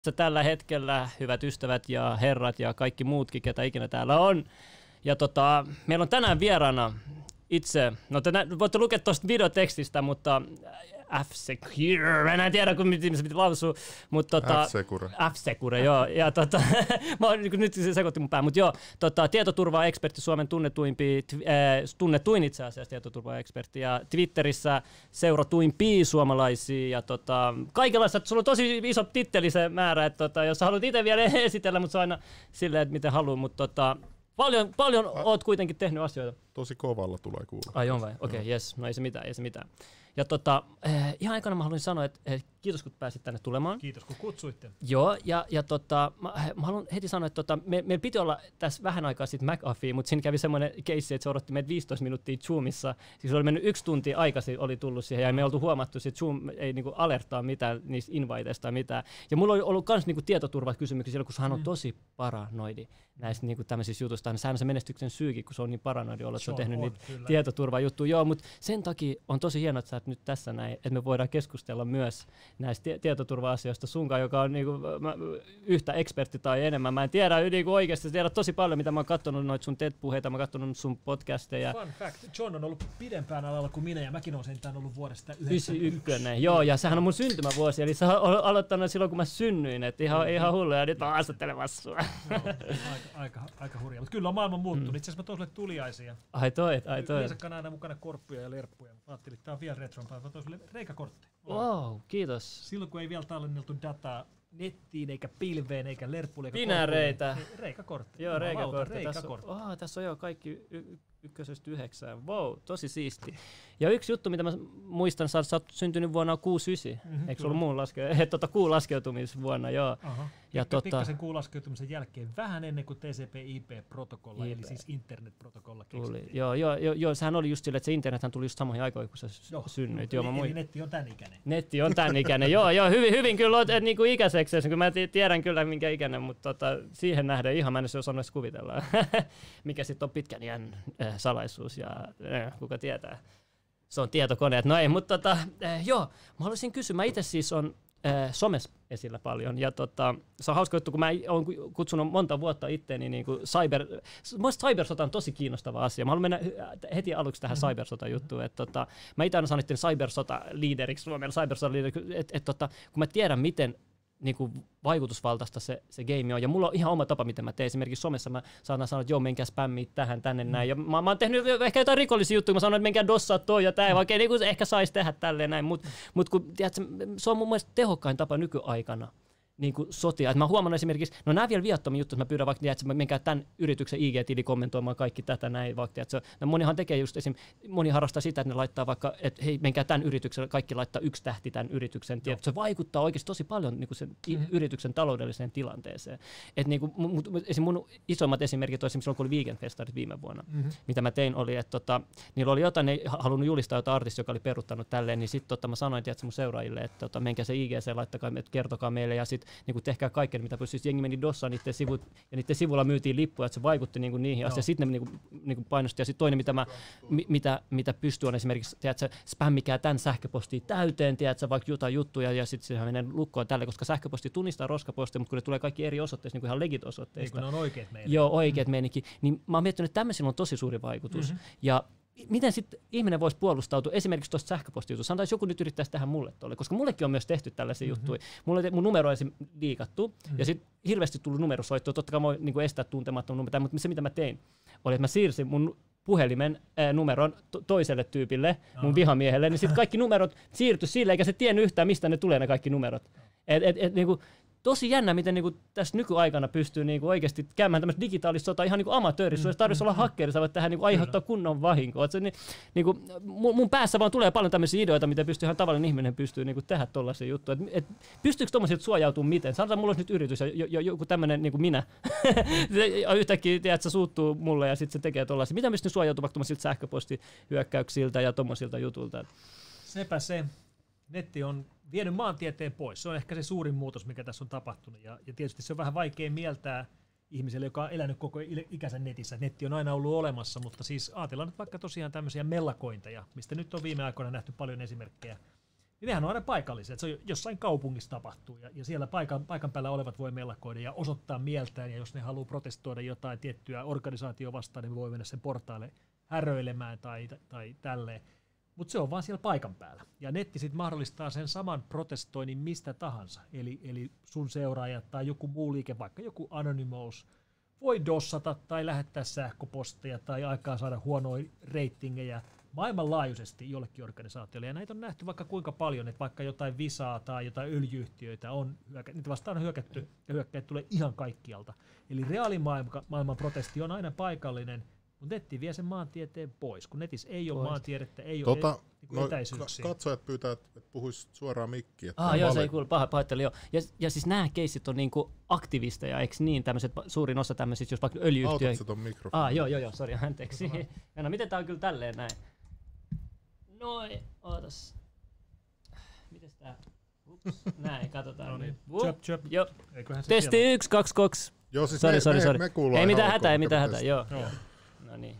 tällä hetkellä, hyvät ystävät ja herrat ja kaikki muutkin, ketä ikinä täällä on. Ja meillä on tänään vieraana itse, no te voitte lukea tuosta videotekstistä, mutta F-Secure, en tiedä miten se piti lausua, mutta F-Secure, joo, ja nyt se sekoitti mun pää, mutta joo, tietoturva-ekspertti, Suomen tunnetuin itse asiassa tietoturva-ekspertti, ja Twitterissä seuratuimpia suomalaisia, ja kaikenlaista, sulla on tosi iso titteli se määrä, että jos sä haluat itse vielä esitellä, mutta se on aina silleen, että miten haluat, mutta paljon oot kuitenkin tehnyt asioita. Tosi kovalla tulee kuulla. Ai on vai? Okei, jes. No ei se mitään. Ja ihan aikana mä haluaisin sanoa, että kiitos kun pääsit tänne tulemaan. Kiitos kun kutsuitte. Joo, ja mä haluan heti sanoa, että meillä piti olla tässä vähän aikaa sitten McAfee, mutta siinä kävi semmoinen keissi, että se odotti meitä 15 minuuttia Zoomissa. Siis oli mennyt 1 tunti aikaisin, oli tullut siihen, ja me oltu huomattu, että Zoom ei niinku alertaa mitään niistä inviteista tai mitään. Ja mulla oli ollut myös niinku tietoturvakysymyksiä siellä, kun hän on tosi paranoidi näistä niinku tämmöisistä jutuista. Sehän on se menestyksen syykin, kun se on niin paranoidi olla, että se on tehnyt niitä tietoturvajuttuja. Joo, mutta sen takia on tosi hienoa, että sä oot nyt tässä näin, että me voidaan keskustella myös näistä tietoturva-asioista sunkaan, joka on niinku yhtä ekspertti tai enemmän. Mä en tiedä niinku oikeasti, tiedät tosi paljon, mitä mä oon katsonut noita sun TED-puheita, mä oon katsonut sun podcasteja. Fun fact, John on ollut pidempään alalla kuin minä, ja mäkin olen sentään ollut vuodesta 1991. Joo, ja sehän on mun syntymävuosi, eli sä oot aloittanut silloin, kun mä synnyin, että ihan hullu, ja nyt mä haastattelemassa sua. Aika hurjaa, mutta kyllä on maailma muuttunut. Itse asiassa mä toin sulle tuliaisia. Ai toi. Yleensä on aina mukana korppuja ja lerppuja, mutta ajattelin, että tää on vielä retrompaa. Mä toin sulle reikakortteja. Wow, kiitos. Silloin kun ei vielä tallenneltu dataa nettiin, eikä pilveen, eikä lerppuille, eikä binääreitä. Reikakortteja. Joo, reikakortteja. Tässä on jo kaikki 1-9. Wow, tosi siisti. Ja yksi juttu, mitä mä muistan, sä oot syntynyt vuonna 69. Eikö se ollut muun kuun laskeutumisvuonna? Joo. Ja pikkasen kuun laskeutumisen jälkeen, vähän ennen kuin TCP/IP-protokolla, eli siis internetprotokolla keksittiin. Joo, sehän oli just sille, että se internethän tuli just samoihin aikoihin, kun sä synnyit. Eli netti on tän ikäinen. Netti on tän ikäinen, joo, hyvin kyllä olet niinku ikäiseksi, kun mä tiedän kyllä minkä ikäinen, mutta siihen nähden ihan mä en osannut edes kuvitella, mikä sitten on pitkän iän salaisuus ja kuka tietää. Se on tietokoneet, no ei, mutta joo, mä haluaisin kysyä, mä itse siis on somessa esillä paljon, ja se on hauska juttu, kun mä oon kutsunut monta vuotta itteeni niin kuin cybersota on tosi kiinnostava asia. Mä haluan mennä heti aluksi tähän cybersota-juttuun, että mä itse aina sanon itse cybersota-liideriksi, Suomen cybersota-liideriksi, että kun mä tiedän, miten niinku vaikutusvaltaista se game on. Ja mulla on ihan oma tapa, miten mä teen. Esimerkiksi somessa mä saatan sanoa, että joo, menkää spämmiä tähän, tänne, näin. Ja mä oon tehnyt ehkä jotain rikollisia juttuja. Mä sanon, että menkää dossaa toi ja tää. Vaikka niinku ehkä saisi tehdä tälleen näin. Mut kun, tiedätkö, se on mun mielestä tehokkain tapa nykyaikana niin kuin sotia. Et mä huomannut esimerkiksi, no nämä vielä viattomia juttuja, mä pyydän vaikka, että menkää tämän yrityksen IG-tili kommentoimaan kaikki tätä näin, vaikka, että no monihan tekee just moni harrastaa sitä, että ne laittaa vaikka, että hei, menkää tämän yrityksen, kaikki laittaa 1 tähti tämän yrityksen, se vaikuttaa oikeasti tosi paljon niin kuin sen yrityksen taloudelliseen tilanteeseen. Et niin kuin, mun isoimmat esimerkit on esimerkiksi silloin, kun oli Weekend-festarit viime vuonna, mitä mä tein oli, että niillä oli jotain, ne ei halunnut julistaa jotain artistia, joka oli peruuttanut tälleen, niin sitten mä sanoin mun seuraajille, että menkää se IGC, laittakaa, kertokaa meille ja sitten niin tehkää kaikkea, mitä pystyisi. Jengi meni dossaan niiden sivut, ja niiden sivulla myytiin lippuja, että se vaikutti niihin asioihin. Sitten ne niin painosti. Ja sitten toinen, mitä pystyy, on esimerkiksi, tiedätkö, spämmikää tämän postiin täyteen, tiedätkö, vaikka jotain juttuja, ja sitten sehän menee lukkoon tälle, koska sähköposti tunnistaa roskapostia, mutta kun ne tulee kaikki eri osoitteista, niin kuin ihan legit osoitteista. Niin kun ne on oikeat meininki. Joo, oikeat meininki. Niin mä oon miettinyt, että tämmöisillä on tosi suuri vaikutus. Ja miten sitten ihminen voisi puolustautua esimerkiksi tuosta sähköpostijutusta? Sanotaan, jos joku nyt yrittäisi tehdä mulle tuolle, koska mullekin on myös tehty tällaisia juttuja. Mun numero on liikattu, ja sitten hirveästi tullut numerosoittoa. Totta kai mä voin niin estää tuntematon numero, mutta se mitä mä tein, oli, että mä siirsin mun puhelimen numeron toiselle tyypille, mun vihamiehelle, niin sitten kaikki numerot siirtyi sille, eikä se tiennyt yhtään, mistä ne tulee ne kaikki numerot. Niinku, tosi jännä, miten niinku tässä nykyaikana pystyy niinku oikeasti käymään tämmöistä digitaalista sotaa ihan niinku amatöörissä. Jos tarvitsisi olla hakkeri, sä voit tähän niinku aiheuttaa kunnon vahinkoa. Niinku, mun päässä vaan tulee paljon tämmöisiä ideoita, mitä pystyy ihan tavallinen ihminen pystyy niinku tehdä tollaisia juttuja. Pystyykö tommoisilta suojautumaan miten? Sanotaan, mulla olisi nyt yritys ja joku tämmöinen niinku minä. Yhtäkkiä tiedät, se suuttuu mulle ja sitten se tekee tollaisia. Mitä pystyy suojautumaan vaikka tommoisilta sähköpostihyökkäyksiltä ja tommoisilta jutulta? Sepä se. Netti on vienyt maantieteen pois. Se on ehkä se suurin muutos, mikä tässä on tapahtunut. Ja tietysti se on vähän vaikea mieltää ihmiselle, joka on elänyt koko ikänsä netissä. Netti on aina ollut olemassa, mutta siis ajatellaan nyt vaikka tosiaan tämmöisiä mellakointeja, mistä nyt on viime aikoina nähty paljon esimerkkejä. niin nehän on aina paikallisia. Se on jossain kaupungissa tapahtuu ja siellä paikan päällä olevat voi mellakoida ja osoittaa mieltään, ja jos ne haluaa protestoida jotain tiettyä organisaatio vastaan, niin voi mennä sen portaalle häröilemään tai tälleen. Mutta se on vaan siellä paikan päällä. Ja netti sitten mahdollistaa sen saman protestoinnin mistä tahansa. Eli sun seuraajat tai joku muu liike, vaikka joku Anonymous, voi dossata tai lähettää sähköposteja tai aikaa saada huonoja ratingejä maailmanlaajuisesti jollekin organisaatiolle. Ja näitä on nähty vaikka kuinka paljon, että vaikka jotain Visaa tai jotain öljyyhtiöitä on niitä vastaan on hyökätty ja hyökkäät tulee ihan kaikkialta. Eli reaalimaailman protesti on aina paikallinen, mutta netti vie sen maantieteen pois, kun netissä ei ole maantiedettä, ei ole etäisyyksiä. Katsojat pyytää, että puhuisi suoraan mikkiin. Joo, se ei kuulu, pahoitteli joo. Ja siis nämä keissit on niinku aktivisteja, eikö niin? Tämmöiset, suurin osa tämmöisistä, jos vaikka öljyyhtiö... Autatko ton mikrofonin? Joo, sori, anteeksi. No, miten tää on kyllä tälleen näin? Noin, ootas. Mites tää? Ups, näin, katsotaan. No niin, chöp. Joo. Testi 1, 2, 2. Joo, siis Sori. Me kuullaan. Ei mitään hätää, joo. No niin.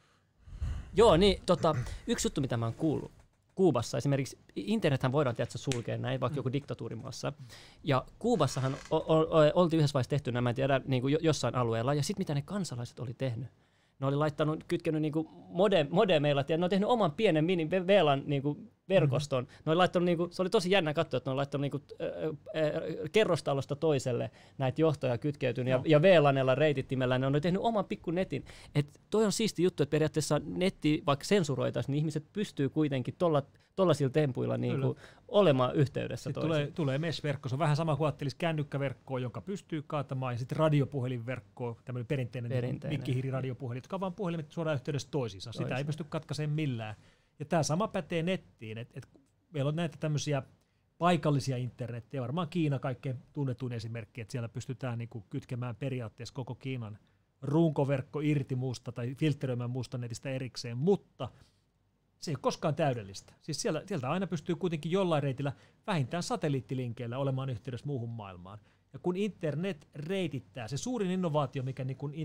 Joo, niin yksi juttu, mitä mä oon kuullut. Kuubassa esimerkiksi, internethän voidaan tietysti sulkea näin, vaikka joku diktatuurimaassa. Ja Kuubassahan oltiin yhdessä vaiheessa tehty nämä, en tiedä, niin kuin jossain alueella. Ja sitten mitä ne kansalaiset oli tehnyt? Ne oli kytkenyt niinku modemeilla, ja ne on tehnyt oman pienen mini VLAN niinku verkoston. Ne oli laittanut niinku, se oli tosi jännä katsoa, että ne on laittanut niinku kerrostalosta toiselle näitä johtoja kytkeytynyt ja VLANilla reitittimellä ne on tehnyt oman pikku netin. Et toi on siisti juttu, että periaatteessa netti vaikka sensuroitaisiin, niin ihmiset pystyy kuitenkin tollaisilla tempuilla niinku olemaan yhteydessä toisiin. Tulee mesh-verkko, se on vähän sama kuin ajattelisi kännykkäverkkoa, jonka pystyy kaatamaan, ja sitten radiopuhelinverkkoa, tämmöinen perinteinen. Mikkihiiriradiopuhelin, jotka on vaan puhelimet suoraan yhteydessä toisiinsa. Sitä ei pysty katkaisemaan millään. Ja tämä sama pätee nettiin, että meillä on näitä tämmöisiä paikallisia internettejä, varmaan Kiina kaikkein tunnetuin esimerkki, että siellä pystytään niinku kytkemään periaatteessa koko Kiinan runkoverkko irti muusta tai filtteröimään muusta netistä erikseen, mutta se ei ole koskaan täydellistä. Siis sieltä aina pystyy kuitenkin jollain reitillä vähintään satelliittilinkeillä olemaan yhteydessä muuhun maailmaan. Ja kun internet reitittää, se suurin innovaatio, mikä niin kuin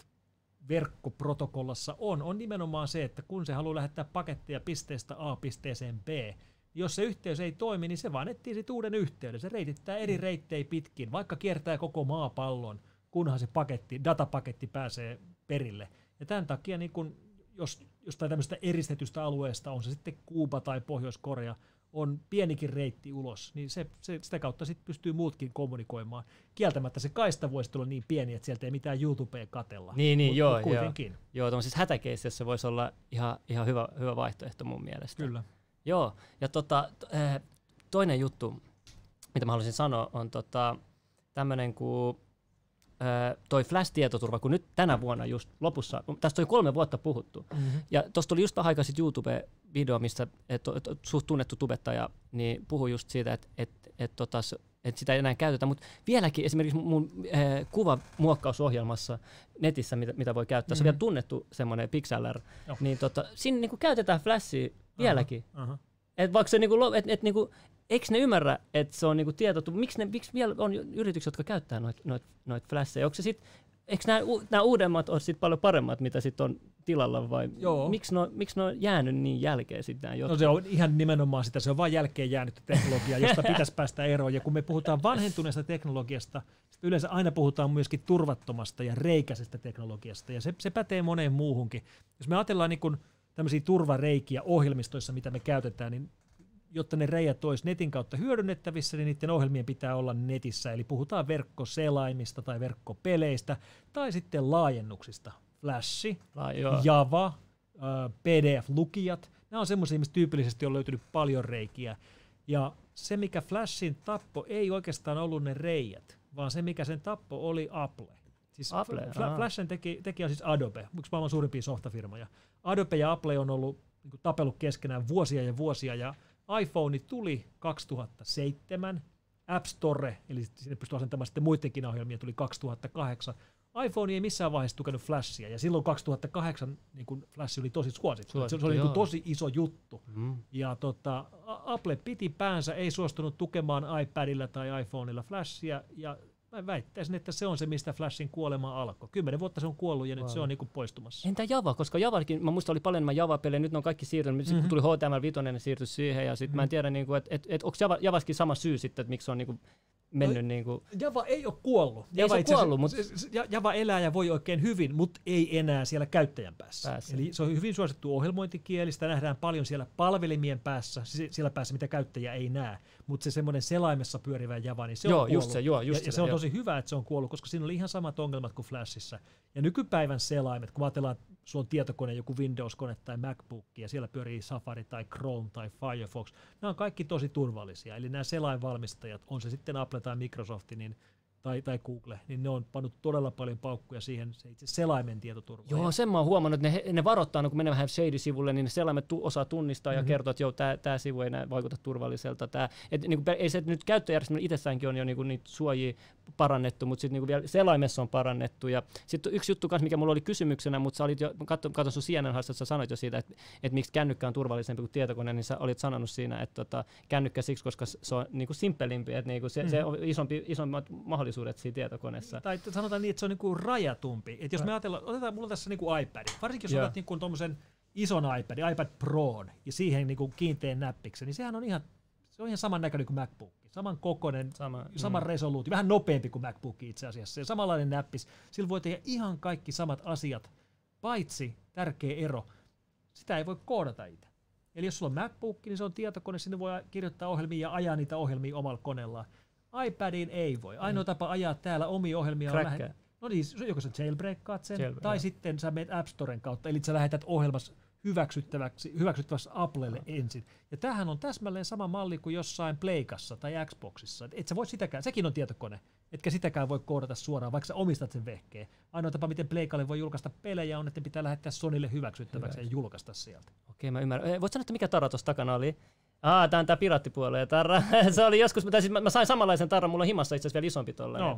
internet-verkkoprotokollassa on nimenomaan se, että kun se haluaa lähettää paketteja pisteestä A pisteeseen B, jos se yhteys ei toimi, niin se vaan etsii sit uuden yhteyden. Se reitittää eri reittejä pitkin, vaikka kiertää koko maapallon, kunhan se datapaketti pääsee perille. Ja tämän takia, niin kun, jos jostain tämmöistä eristetystä alueesta, on se sitten Kuuba tai Pohjois-Korea, on pienikin reitti ulos, niin sitä kautta sitten pystyy muutkin kommunikoimaan. Kieltämättä se kaista voisi tulla niin pieni, että sieltä ei mitään YouTubea katella. Joo, kuitenkin. Joo, tuollaisissa hätäkeississä se voisi olla ihan hyvä vaihtoehto mun mielestä. Kyllä. Joo, ja toinen juttu, mitä mä haluaisin sanoa, on tämmöinen kuin toi Flash-tietoturva, kun nyt tänä vuonna just lopussa, tästä on 3 vuotta puhuttu, ja tuossa tuli just aikaa sitten YouTube-video, missä suht tunnettu tubettaja niin puhui just siitä, että sitä ei enää käytetä, mutta vieläkin esimerkiksi mun kuvamuokkausohjelmassa netissä, mitä voi käyttää, se on vielä tunnettu semmoinen Pixlr, niin siinä niinku käytetään Flashia vieläkin. Et vaikka se eikö ne ymmärrä, että se on niinku tietoturva, miksi vielä on yrityksiä, jotka käyttää noita Flashia? Onko se sit, eikö nämä uudemmat ole sit paljon paremmat, mitä sit on tilalla, vai miksi ne on jäänyt niin jälkeen sitten nämä jotkut? No se on ihan nimenomaan sitä, se on vain jälkeen jäänyt teknologiaa, josta pitäisi päästä eroon. Ja kun me puhutaan vanhentuneesta teknologiasta, yleensä aina puhutaan myöskin turvattomasta ja reikäisestä teknologiasta, ja se pätee moneen muuhunkin. Jos me ajatellaan niin kun tämmöisiä turvareikiä ohjelmistoissa, mitä me käytetään, niin jotta ne reijät olisi netin kautta hyödynnettävissä, niin niiden ohjelmien pitää olla netissä. Eli puhutaan verkkoselaimista tai verkkopeleistä tai sitten laajennuksista. Flash, Java, PDF-lukijat. Nämä on semmoisia, mistä tyypillisesti on löytynyt paljon reikiä. Ja se, mikä Flashin tappo, ei oikeastaan ollut ne reijät, vaan se, mikä sen tappo, oli Apple. Siis Flashin tekijä on siis Adobe, yksi maailman suurimpia softafirmoja. Adobe ja Apple on ollut niin tapellut keskenään vuosia ja vuosia, ja iPhone tuli 2007, App Store, eli sinne pystyy asentamaan sitten muidenkin ohjelmia, tuli 2008. iPhone ei missään vaiheessa tukenut Flashia, ja silloin 2008 niin kun Flash oli tosi suosittu. Se oli niin tosi iso juttu. Ja Apple piti päänsä, ei suostunut tukemaan iPadilla tai iPhoneilla Flashia, ja mä väittäisin, että se on se, mistä Flashin kuolema alkoi. 10 vuotta se on kuollut ja nyt se on niin kuin poistumassa. Entä Java? Koska Javakin, mä muistan, oli paljon enemmän Java-pelejä, nyt ne on kaikki siirtynyt. Sitten kun tuli HTML5, ne siirtyi siihen, ja sitten mä en tiedä, niin että onko Javaskin sama syy sitten, että miksi se on niin kuin mennyt niin kuin... Java ei ole kuollut. Java elää ja voi oikein hyvin, mutta ei enää siellä käyttäjän päässä. Eli se on hyvin suosittu ohjelmointikieli, sitä nähdään paljon siellä palvelimien päässä, siellä päässä, mitä käyttäjä ei näe. Mutta se semmoinen selaimessa pyörivä Java, niin se on kuollut. Se on tosi hyvä, että se on kuollut, koska siinä oli ihan samat ongelmat kuin Flashissa. Ja nykypäivän selaimet, kun ajatellaan, että sulla on tietokone, joku Windows-kone tai MacBook, ja siellä pyörii Safari tai Chrome tai Firefox, nämä on kaikki tosi turvallisia. Eli nämä selainvalmistajat, on se sitten Apple tai Microsoft tai Google, niin ne on pannut todella paljon paukkuja siihen se itse selaimen tietoturvaan. Joo, sen mä oon huomannut, että ne varoittaa, kun menee vähän shady-sivulle, niin ne selaimet osaa tunnistaa ja kertoa, että joo, tämä sivu ei vaikuta turvalliselta. Niin ei se nyt käyttöjärjestelmä itsessäänkin on jo niin niitä suojia parannettu, mutta sitten niin vielä selaimessa on parannettu. Ja sitten yksi juttu kanssa, mikä mulla oli kysymyksenä, mutta sä olit jo, katson sun CNN-haastattelussa, sä sanoit jo siitä, että miksi kännykkä on turvallisempi kuin tietokone, niin sä olit sanonut siinä, että kännykkä siksi, koska se on niin kuin simpelimpi, että niin se on isommat mahdollisuudet siinä tietokoneessa. Tai sanotaan niin, että se on niinku rajatumpi. Että jos me ajatellaan, otetaan mulla tässä niinku iPad, varsinkin jos otat niinku tommosen ison iPad Proon ja siihen niinku kiinteän näppiksen, niin sehän on ihan saman näköinen kuin MacBook. Saman kokoinen, saman resoluutio, vähän nopeampi kuin MacBook itse asiassa. Ja samanlainen näppis. Sillä voi tehdä ihan kaikki samat asiat, paitsi tärkeä ero. Sitä ei voi koodata itse. Eli jos sulla on MacBook, niin se on tietokone, sinne voi kirjoittaa ohjelmia ja ajaa niitä ohjelmia omalla koneellaan. iPadiin ei voi. Ainoa tapa ajaa täällä omia ohjelmia on no niin, joko sä jailbreakkaat sen, tai sitten sä menet App Storen kautta, eli sä lähetät ohjelmassa hyväksyttäväksi Applelle ensin. Ja tämähän on täsmälleen sama malli kuin jossain Pleikassa tai Xboxissa. Et sä voi sitäkään, sekin on tietokone, etkä sitäkään voi koodata suoraan, vaikka sä omistat sen vehkeen. Ainoa tapa, miten Pleikalle voi julkaista pelejä, on, että ne pitää lähettää Sonylle hyväksyttäväksi ja julkaista sieltä. Okei, mä ymmärrän. Voit sanoa, että mikä tarra tuossa takana oli? Tää on tää piraattipuolue tarra. Se oli joskus, mä sain samanlaisen tarran, mulla on himassa itse asiassa vielä isompi tollainen.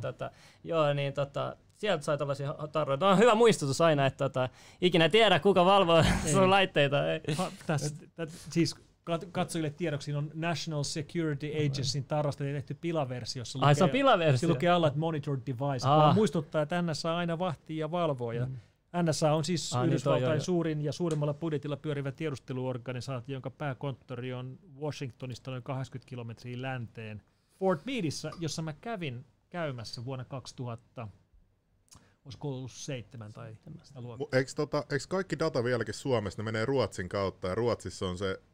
Sieltä sai tällaisia tarroja. Tämä on hyvä muistutus aina, että ikinä tiedä, kuka valvoo sun laitteita. Siis katsojille tiedoksi on National Security Agencyn tarrasta tehty pilaversiossa. Se on pilaversio? Se lukee alla, että Monitored Device. Vaan muistuttaa, että NSA aina vahtii ja valvoo. Ja NSA on siis Yhdysvaltain suurin ja suurimmalla budjetilla pyörivä tiedusteluorganisaatio, jonka pääkonttori on Washingtonista noin 80 kilometriä länteen. Fort Meadissä, jossa mä kävin käymässä vuonna 2000, olisiko ollut 7 tai sitä luokkaa. Eikö kaikki data vieläkin Suomessa, ne menee Ruotsin kautta, ja Ruotsissa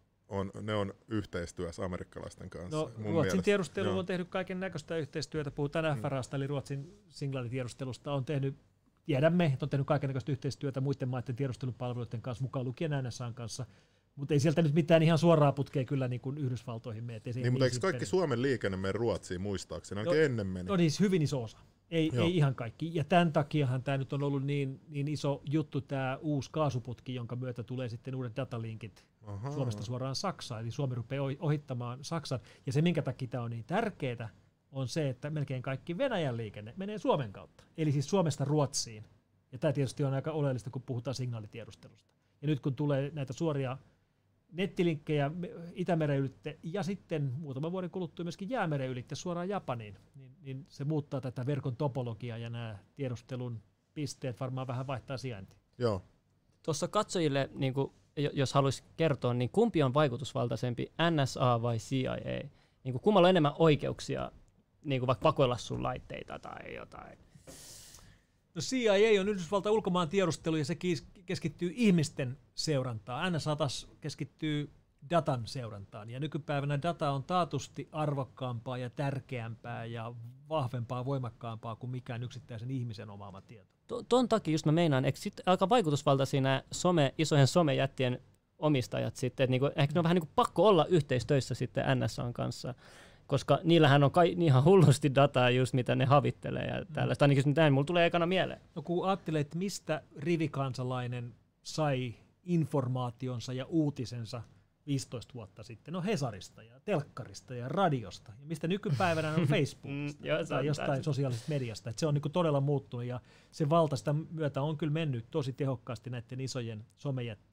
ne on yhteistyössä amerikkalaisten kanssa. No, Ruotsin tiedustelu on tehnyt kaiken näköistä yhteistyötä, puhutaan FRAsta, eli Ruotsin singlaalitiedustelusta on tehnyt. Tiedämme, että on tehnyt kaikennäköistä yhteistyötä muiden maiden tiedustelupalveluiden kanssa, mukaan lukien NSA:n kanssa, mutta ei sieltä nyt mitään ihan suoraa putkea kyllä niin kuin Yhdysvaltoihin mene. Niin, mutta eikö kaikki Suomen liikenne mene Ruotsiin muistaakseni? Ainakin ennen meni. No niin, hyvin iso osa. Ei ihan kaikki. Ja tämän takiahan tämä nyt on ollut niin iso juttu, tämä uusi kaasuputki, jonka myötä tulee sitten uudet datalinkit Suomesta suoraan Saksaan. Eli Suomi rupeaa ohittamaan Saksan. Ja se, minkä takia tämä on niin tärkeää, on se, että melkein kaikki Venäjän liikenne menee Suomen kautta. Eli siis Suomesta Ruotsiin. Ja tämä tietysti on aika oleellista, kun puhutaan signaalitiedustelusta. Ja nyt kun tulee näitä suoria nettilinkkejä Itämeren ylitte ja sitten muutaman vuoden kuluttua myöskin Jäämeren ylitte suoraan Japaniin, niin se muuttaa tätä verkon topologiaa ja nämä tiedustelun pisteet varmaan vähän vaihtaa sijaintia. Joo. Tuossa katsojille, niin kuin, jos haluaisi kertoa, niin kumpi on vaikutusvaltaisempi, NSA vai CIA? Niin kuin, kummalla on enemmän oikeuksia niin kuin vaikka pakoilla sun laitteita tai jotain? No CIA on Yhdysvaltain ulkomaan tiedustelu ja se keskittyy ihmisten seurantaan. NSA taas keskittyy datan seurantaan. Ja nykypäivänä data on taatusti arvokkaampaa ja tärkeämpää ja vahvempaa, voimakkaampaa kuin mikään yksittäisen ihmisen omaama tieto. Tuon takia just mä meinaan, eikö sitten aika vaikutusvaltaisia nämä isojen somejättien omistajat sitten, että niinku, ehkä ne on vähän niin kuin pakko olla yhteistöissä sitten NSA:n kanssa, koska niillähän on ihan hullusti dataa just mitä ne havittelee ja tällaista. Ainakin näin mulla tulee ekana mieleen. No kun ajattelee, että mistä rivikansalainen sai informaationsa ja uutisensa 15 vuotta sitten, no Hesarista ja telkkarista ja radiosta, ja mistä nykypäivänä on Facebookista tai jostain sosiaalisesta mediasta. Että se on niin kuin todella muuttunut ja se valta sitä myötä on kyllä mennyt tosi tehokkaasti näiden isojen somejättien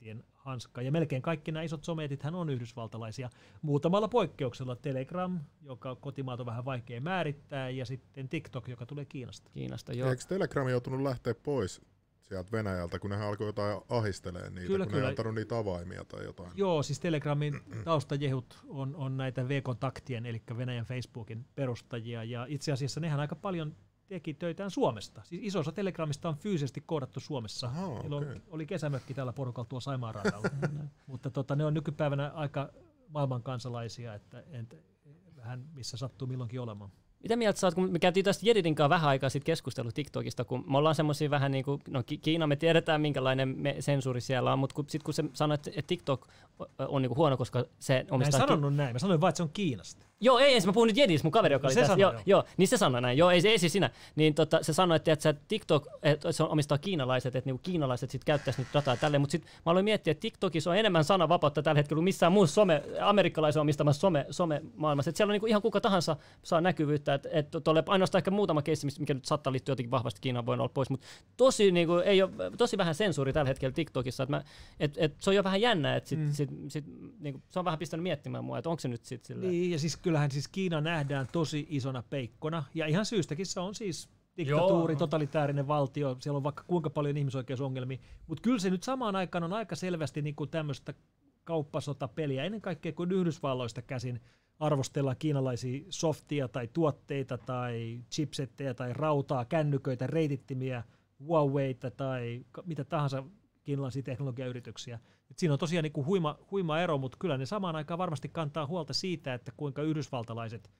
hanskaa. Ja melkein kaikki nämä isot someetithän on yhdysvaltalaisia. Muutamalla poikkeuksella Telegram, joka kotimaat on vähän vaikea määrittää, ja sitten TikTok, joka tulee Kiinasta. Joo. Eikö Telegram joutunut lähteä pois sieltä Venäjältä, kun nehän alkoi jotain ahistelemaan niitä, kun ne ei antanut niitä avaimia tai jotain? Joo, siis Telegramin taustajehut on näitä V-kontaktien, eli Venäjän Facebookin perustajia, ja itse asiassa nehän aika paljon teki töitään Suomesta. Siis iso osa Telegramista on fyysisesti koodattu Suomessa. Aha, okay. Oli kesämökki tällä porukalla tuolla Saimaan radalla. Mutta ne on nykypäivänä aika maailman kansalaisia, että vähän missä sattuu milloinkin olemaan. Mitä mieltä sä oot, kun me käytiin tästä Jedidin kanssa vähän aikaa sitten keskustelua TikTokista, kun me ollaan semmoisia vähän niin kuin, no Kiina me tiedetään minkälainen sensuuri siellä on, mutta sitten kun se sanoi, että TikTok on niin kuin huono, koska se omistaa... Mä en sanonut näin, mä sanoin vaan, että se on Kiinasta. Joo, ei, mä puhun nyt Jedistä, mun kaveri, joka oli tässä. Joo, niin se sanoi näin. Joo, ei siis sinä. Niin se sanoi, että TikTok, että se omistaa kiinalaiset, että niinku kiinalaiset sitten käyttäisi niitä dataa tälleen, mutta sitten mä aloin miettiä, että TikTokissa on enemmän sananvapautta tällä hetkellä kuin missään muussa amerikkalaisen omistamassa some-maailmassa. Että siellä on niinku ihan kuka tahansa saa näkyvyyttä, että tuolle ainoastaan ehkä muutama keissi, mikä nyt saattaa liittyä jotenkin vahvasti Kiinaan, voi olla pois, mutta ei ole tosi vähän sensuuri tällä hetkellä TikTokissa, että se on jo vähän jännä, että niinku, se on vähän pistänyt miettimään mua, että onko se nyt sitten silleen. Niin, ja siis kyllähän siis Kiina nähdään tosi isona peikkona, ja ihan syystäkin se on siis diktatuuri, totalitäärinen valtio, siellä on vaikka kuinka paljon ihmisoikeusongelmia, mutta kyllä se nyt samaan aikaan on aika selvästi niin kuin tämmöistä kauppasotapeliä, ennen kaikkea kuin Yhdysvalloista käsin arvostellaan kiinalaisia softia tai tuotteita tai chipsetteja tai rautaa, kännyköitä, reitittimiä, Huaweita tai mitä tahansa kiinalaisia teknologiayrityksiä. Et siinä on tosiaan niin kuin huima ero, mutta kyllä ne samaan aikaan varmasti kantaa huolta siitä, että kuinka yhdysvaltalaiset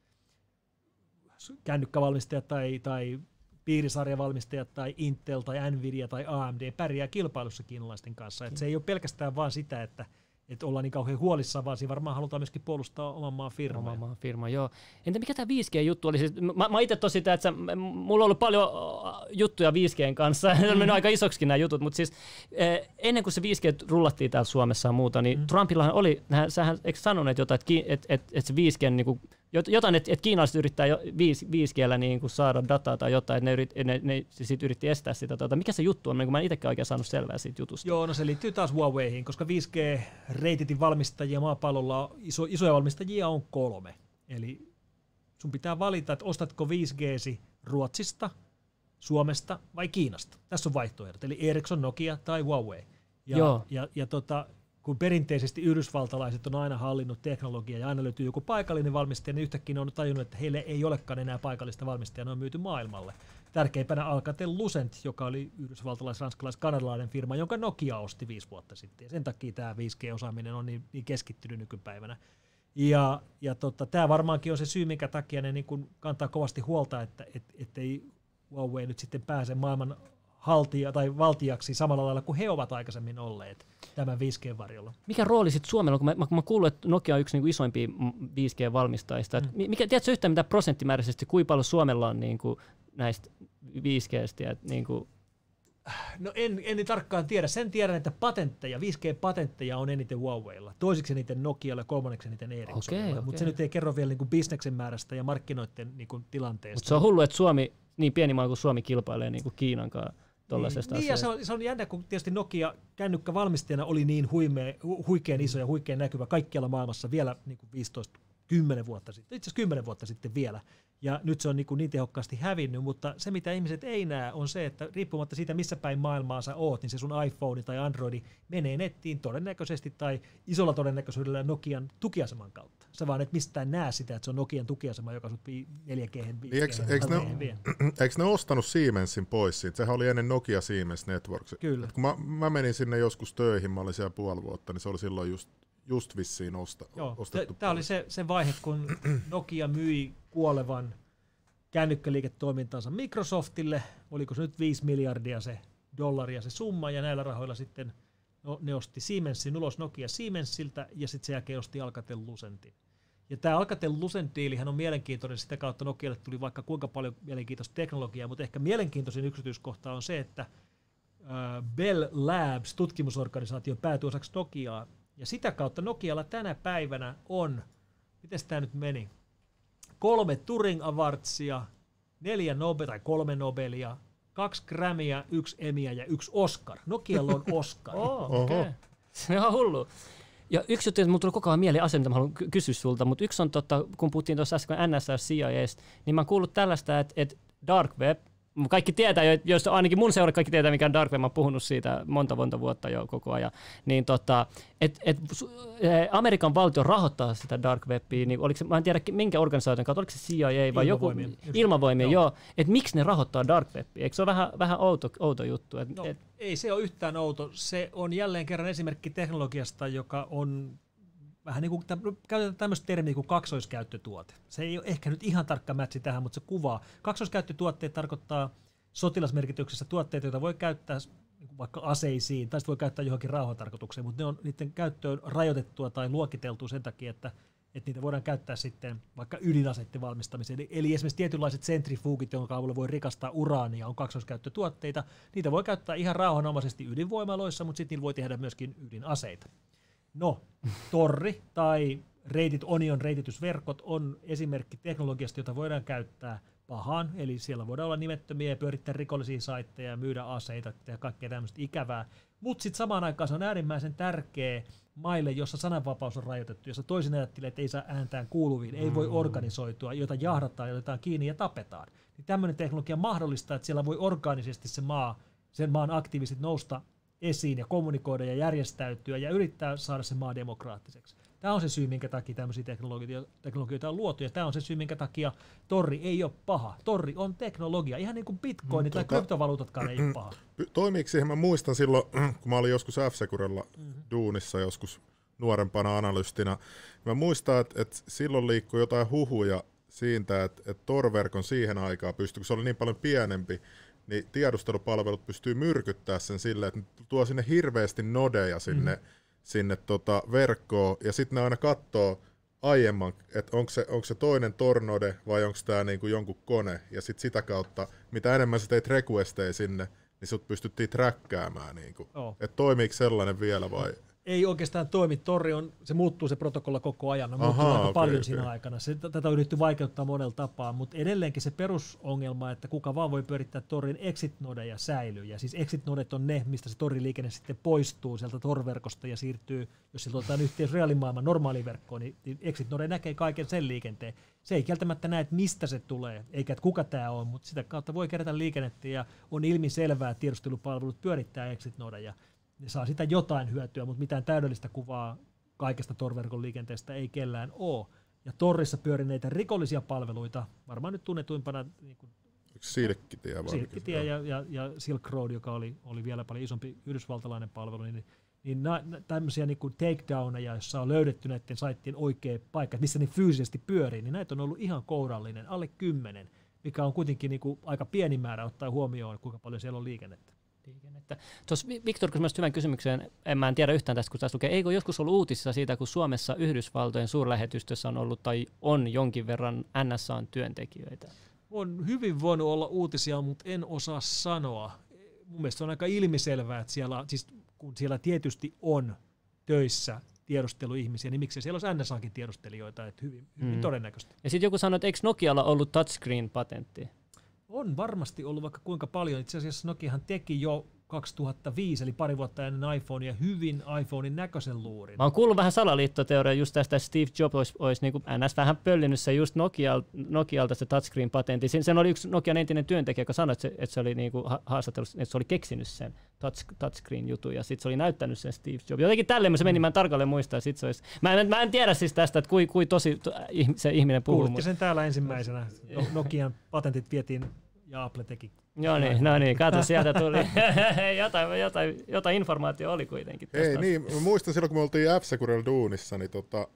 kännykkävalmistajat tai piirisarjavalmistajat tai Intel tai Nvidia tai AMD pärjää kilpailussa kiinalaisten kanssa. Et se ei ole pelkästään vaan sitä, että ollaan niin kauhean huolissaan, vaan siinä varmaan halutaan myöskin puolustaa oman maan firmaa. Oman maan firma, joo. Entä mikä tämä 5G-juttu oli? Siis, mä itse tosi sitä, että mulla on ollut paljon juttuja 5Gn kanssa, ne on mennyt aika isoksikin nämä jutut, mutta siis ennen kuin se 5G rullattiin täällä Suomessa ja muuta, niin Trumpillahan oli, sähän eikö sanoneet jotain, että se 5G, niin kuin, jotain, että kiinalaiset yrittää 5G:llä niin kuin saada dataa tai jotain, että ne sit yritti estää sitä. Mikä se juttu on, kun mä en itsekään oikein saanut selvää siitä jutusta? Joo, no se liittyy taas Huaweihin, koska 5G-reititin valmistajia maapallolla, isoja valmistajia on 3. Eli sun pitää valita, että ostatko 5G:si Ruotsista, Suomesta vai Kiinasta. Tässä on vaihtoehdot, eli Ericsson, Nokia tai Huawei. Kun perinteisesti yhdysvaltalaiset on aina hallinnut teknologiaa ja aina löytyy joku paikallinen valmistaja, niin yhtäkkiä ne on tajunnut, että heille ei olekaan enää paikallista valmistajaa, ne on myyty maailmalle. Tärkeimpänä Alcatel-Lucent, joka oli yhdysvaltalais-ranskalais-kanadalainen firma, jonka Nokia osti 5 vuotta sitten. Ja sen takia tämä 5G-osaaminen on niin keskittynyt nykypäivänä. Tämä varmaankin on se syy, minkä takia ne niin kun kantaa kovasti huolta, ettei Huawei nyt sitten pääse maailman valtiaksi samalla lailla kuin he ovat aikaisemmin olleet tämän 5G-varjolla. Mikä rooli sitten Suomella on, kun mä kuullut, että Nokia on yksi niinku isoimpia 5G-valmistajista. Tiedätkö yhtään mitä prosenttimääräisesti, kuinka paljon Suomella on niinku näistä 5G:stä? Niinku... No en tarkkaan tiedä. Sen tiedän, että 5G-patentteja on eniten Huaweilla. Toiseksi eniten Nokialla ja kolmanneksi eniten Ericssonilla. Okay. Mutta se nyt ei kerro vielä niinku bisneksen määrästä ja markkinoiden niinku tilanteesta. Mutta se on hullu, että Suomi, niin pieni maa kuin Suomi, kilpailee niinku Kiinan kanssa. Niin, ja se on jännä, kun tietysti Nokia kännykkävalmistajana oli niin huikean iso ja huikean näkyvä kaikkialla maailmassa vielä niin 10 vuotta sitten, itse asiassa 10 vuotta sitten vielä. Ja nyt se on niin tehokkaasti hävinnyt, mutta se mitä ihmiset ei näe on se, että riippumatta siitä missä päin maailmaa sä oot, niin se sun iPhone tai Androidi menee nettiin todennäköisesti tai isolla todennäköisyydellä Nokian tukiaseman kautta. Sä vaan et mistään näe sitä, että se on Nokian tukiasema, joka sut 4G. Eikö ne ostanut Siemensin pois siitä? Sehän oli ennen Nokia Siemens Networks. Kyllä. Kun mä menin sinne joskus töihin, mä olin siellä puoli vuotta, niin se oli silloin just vissiin ostettu. Tämä oli se vaihe, kun Nokia myi kuolevan kännykkäliiketoimintansa Microsoftille. Oliko se nyt 5 miljardia se dollaria se summa, ja näillä rahoilla sitten ne osti Siemensin ulos Nokia Siemensiltä, ja sitten sen jälkeen osti Alcatel-Lucentin. Ja tämä Alcatel-Lucent-diilihän on mielenkiintoinen, sitä kautta Nokialle tuli vaikka kuinka paljon mielenkiintoista teknologiaa, mutta ehkä mielenkiintoisin yksityiskohta on se, että Bell Labs, tutkimusorganisaatio, päätyi osaksi Nokiaa, ja sitä kautta Nokialla tänä päivänä on, miten tämä nyt meni, 3 Turing Awardsia, 3 Nobelia, 2 Grammyä, 1 Emmyä ja 1 Oscar. Nokialla on Oscar. Okay. Se on ihan hullu. Ja yksi juttu, että mulla tulee koko ajan mieleen asia, mitä mä haluan kysyä sulta, mutta yksi on, kun puhuttiin tuossa äsken NSA ja CIA:sta, niin mä oon kuullut tällaista, että Dark Web, kaikki tietää, jos ainakin mun seura kaikki tietää, mikä on Dark Web, mä oon puhunut siitä monta vuotta jo koko ajan, niin Amerikan valtio rahoittaa sitä Dark Webia, niin mä en tiedä minkä organisaation kautta, oliko se CIA vai joku ilmavoimia, joo. Että miksi ne rahoittaa Dark Webia, eikö se ole vähän outo juttu? Ei se ole yhtään outo, se on jälleen kerran esimerkki teknologiasta, joka on vähän niin kuin, käytetään tämmöistä termiä kuin kaksoiskäyttötuote. Se ei ole ehkä nyt ihan tarkka mätsi tähän, mutta se kuvaa. Kaksoiskäyttötuotteet tarkoittaa sotilasmerkityksessä tuotteita, joita voi käyttää vaikka aseisiin, tai sitten voi käyttää johonkin rauhantarkoitukseen, mutta niiden käyttö on rajoitettua tai luokiteltua sen takia, että niitä voidaan käyttää sitten vaikka ydinaseiden valmistamiseen. Eli esimerkiksi tietynlaiset sentrifugit, jonka avulla voi rikastaa uraania, on kaksoiskäyttötuotteita. Niitä voi käyttää ihan rauhanomaisesti ydinvoimaloissa, mutta sitten niillä voi tehdä myöskin ydinaseita. No, torri tai Onion reititysverkot on esimerkki teknologiasta, jota voidaan käyttää pahaan, eli siellä voidaan olla nimettömiä ja pyörittää rikollisia saitteja, myydä aseita ja kaikkea tämmöistä ikävää. Mutta sitten samaan aikaan se on äärimmäisen tärkeä maille, jossa sananvapaus on rajoitettu, jossa toisin ajattelee, että ei saa ääntään kuuluviin, ei voi organisoitua, jota jahdataan, otetaan kiinni ja tapetaan. Niin tämmöinen teknologia mahdollistaa, että siellä voi orgaanisesti sen maan aktiivisesti nousta esiin ja kommunikoida ja järjestäytyä ja yrittää saada se maa demokraattiseksi. Tämä on se syy, minkä takia tämmöisiä teknologioita on luotu, ja tämä on se syy, minkä takia torri ei ole paha. Torri on teknologia, ihan niin kuin bitcoin tai kryptovaluutatkaan ei ole paha. Toimiiko siihen? Mä muistan silloin, kun mä olin joskus F-Securella duunissa joskus nuorempana analystina. Mä muistan, että silloin liikkui jotain huhuja siitä, että Tor-verkon siihen aikaan pystyi, kun se oli niin paljon pienempi, niin tiedustelupalvelut pystyy myrkyttämään sen silleen, että ne tuo sinne hirveästi nodeja sinne verkkoon, ja sitten ne aina katsoo aiemman, että onko se toinen Tor-node vai onko tämä niinku jonkun kone, ja sitten sitä kautta, mitä enemmän sä teit requesteja sinne, niin sut pystyttiin träkkäämään. Niinku. Että toimiiko sellainen vielä vai? Ei oikeastaan toimi. Torri se muuttuu se protokolla koko ajan. Muuttuu aika paljon siinä aikana. Tätä on yritetty vaikeuttaa monella tapaa, mutta edelleenkin se perusongelma, että kuka vaan voi pyörittää Torin exit-nodeja säilyy. Ja siis exit-nodet on ne, mistä se Tor-liikenne sitten poistuu sieltä Tor-verkosta ja siirtyy, jos sillä otetaan yhteys reaalimaailman normaaliin verkkoon, niin exit-node näkee kaiken sen liikenteen. Se ei kieltämättä näe, että mistä se tulee, eikä että kuka tämä on, mutta sitä kautta voi kerätä liikennettä ja on ilmiselvää, että tiedustelupalvelut pyörittää exit-nodeja. Ne saa sitä jotain hyötyä, mutta mitään täydellistä kuvaa kaikesta Tor-verkon liikenteestä ei kellään ole. Ja Torissa pyörineitä rikollisia palveluita, varmaan nyt tunnetuimpana niin Silkkitie ja Silk Road, joka oli vielä paljon isompi yhdysvaltalainen palvelu, niin tämmöisiä niin kuin takedowneja, joissa on löydetty näiden saittien oikea paikka, missä ne fyysisesti pyörii, niin näitä on ollut ihan kourallinen, alle 10, mikä on kuitenkin niin kuin aika pieni määrä ottaa huomioon, kuinka paljon siellä on liikennettä. Tuossa Viktor kysyi hyvän kysymyksen, mä en tiedä yhtään tästä, kun tässä lukee, eikö joskus ollut uutisissa siitä, kun Suomessa Yhdysvaltojen suurlähetystössä on ollut tai on jonkin verran NSA:n työntekijöitä? On hyvin voinut olla uutisia, mutta en osaa sanoa. Mun mielestä on aika ilmiselvää, että kun siellä tietysti on töissä tiedusteluihmisiä, niin miksi siellä olisi NSA:nkin tiedustelijoita, että hyvin todennäköisesti. Ja sitten joku sanoi, että eikö Nokialla ollut touchscreen-patentti? On varmasti ollut vaikka kuinka paljon. Itse asiassa Nokiahan teki jo 2005, eli pari vuotta ennen iPhonea, hyvin iPhonein näköisen luurin. Mä oon kuullut vähän salaliittoteoriaa just tästä, että Steve Jobs olisi niin kuin NS vähän pöllinyt se just Nokialta se touchscreen-patentti. Sen oli yksi Nokian entinen työntekijä, joka sanoi, että se oli niin kuin haastatellut, että se oli keksinyt sen touchscreen-jutun, ja sitten se oli näyttänyt sen Steve Jobs. Jotenkin tälleen se meni, mä en tarkalleen muista. Mä en tiedä siis tästä, että kui tosi se ihminen puhuu. Kuulitte sen täällä ensimmäisenä. Nokian patentit vietiin ja Apple teki. No niin, kato, sieltä tuli. jotain informaatiota oli kuitenkin. Ei niin, mä muistan silloin, kun me oltiin F-Securella duunissa, niin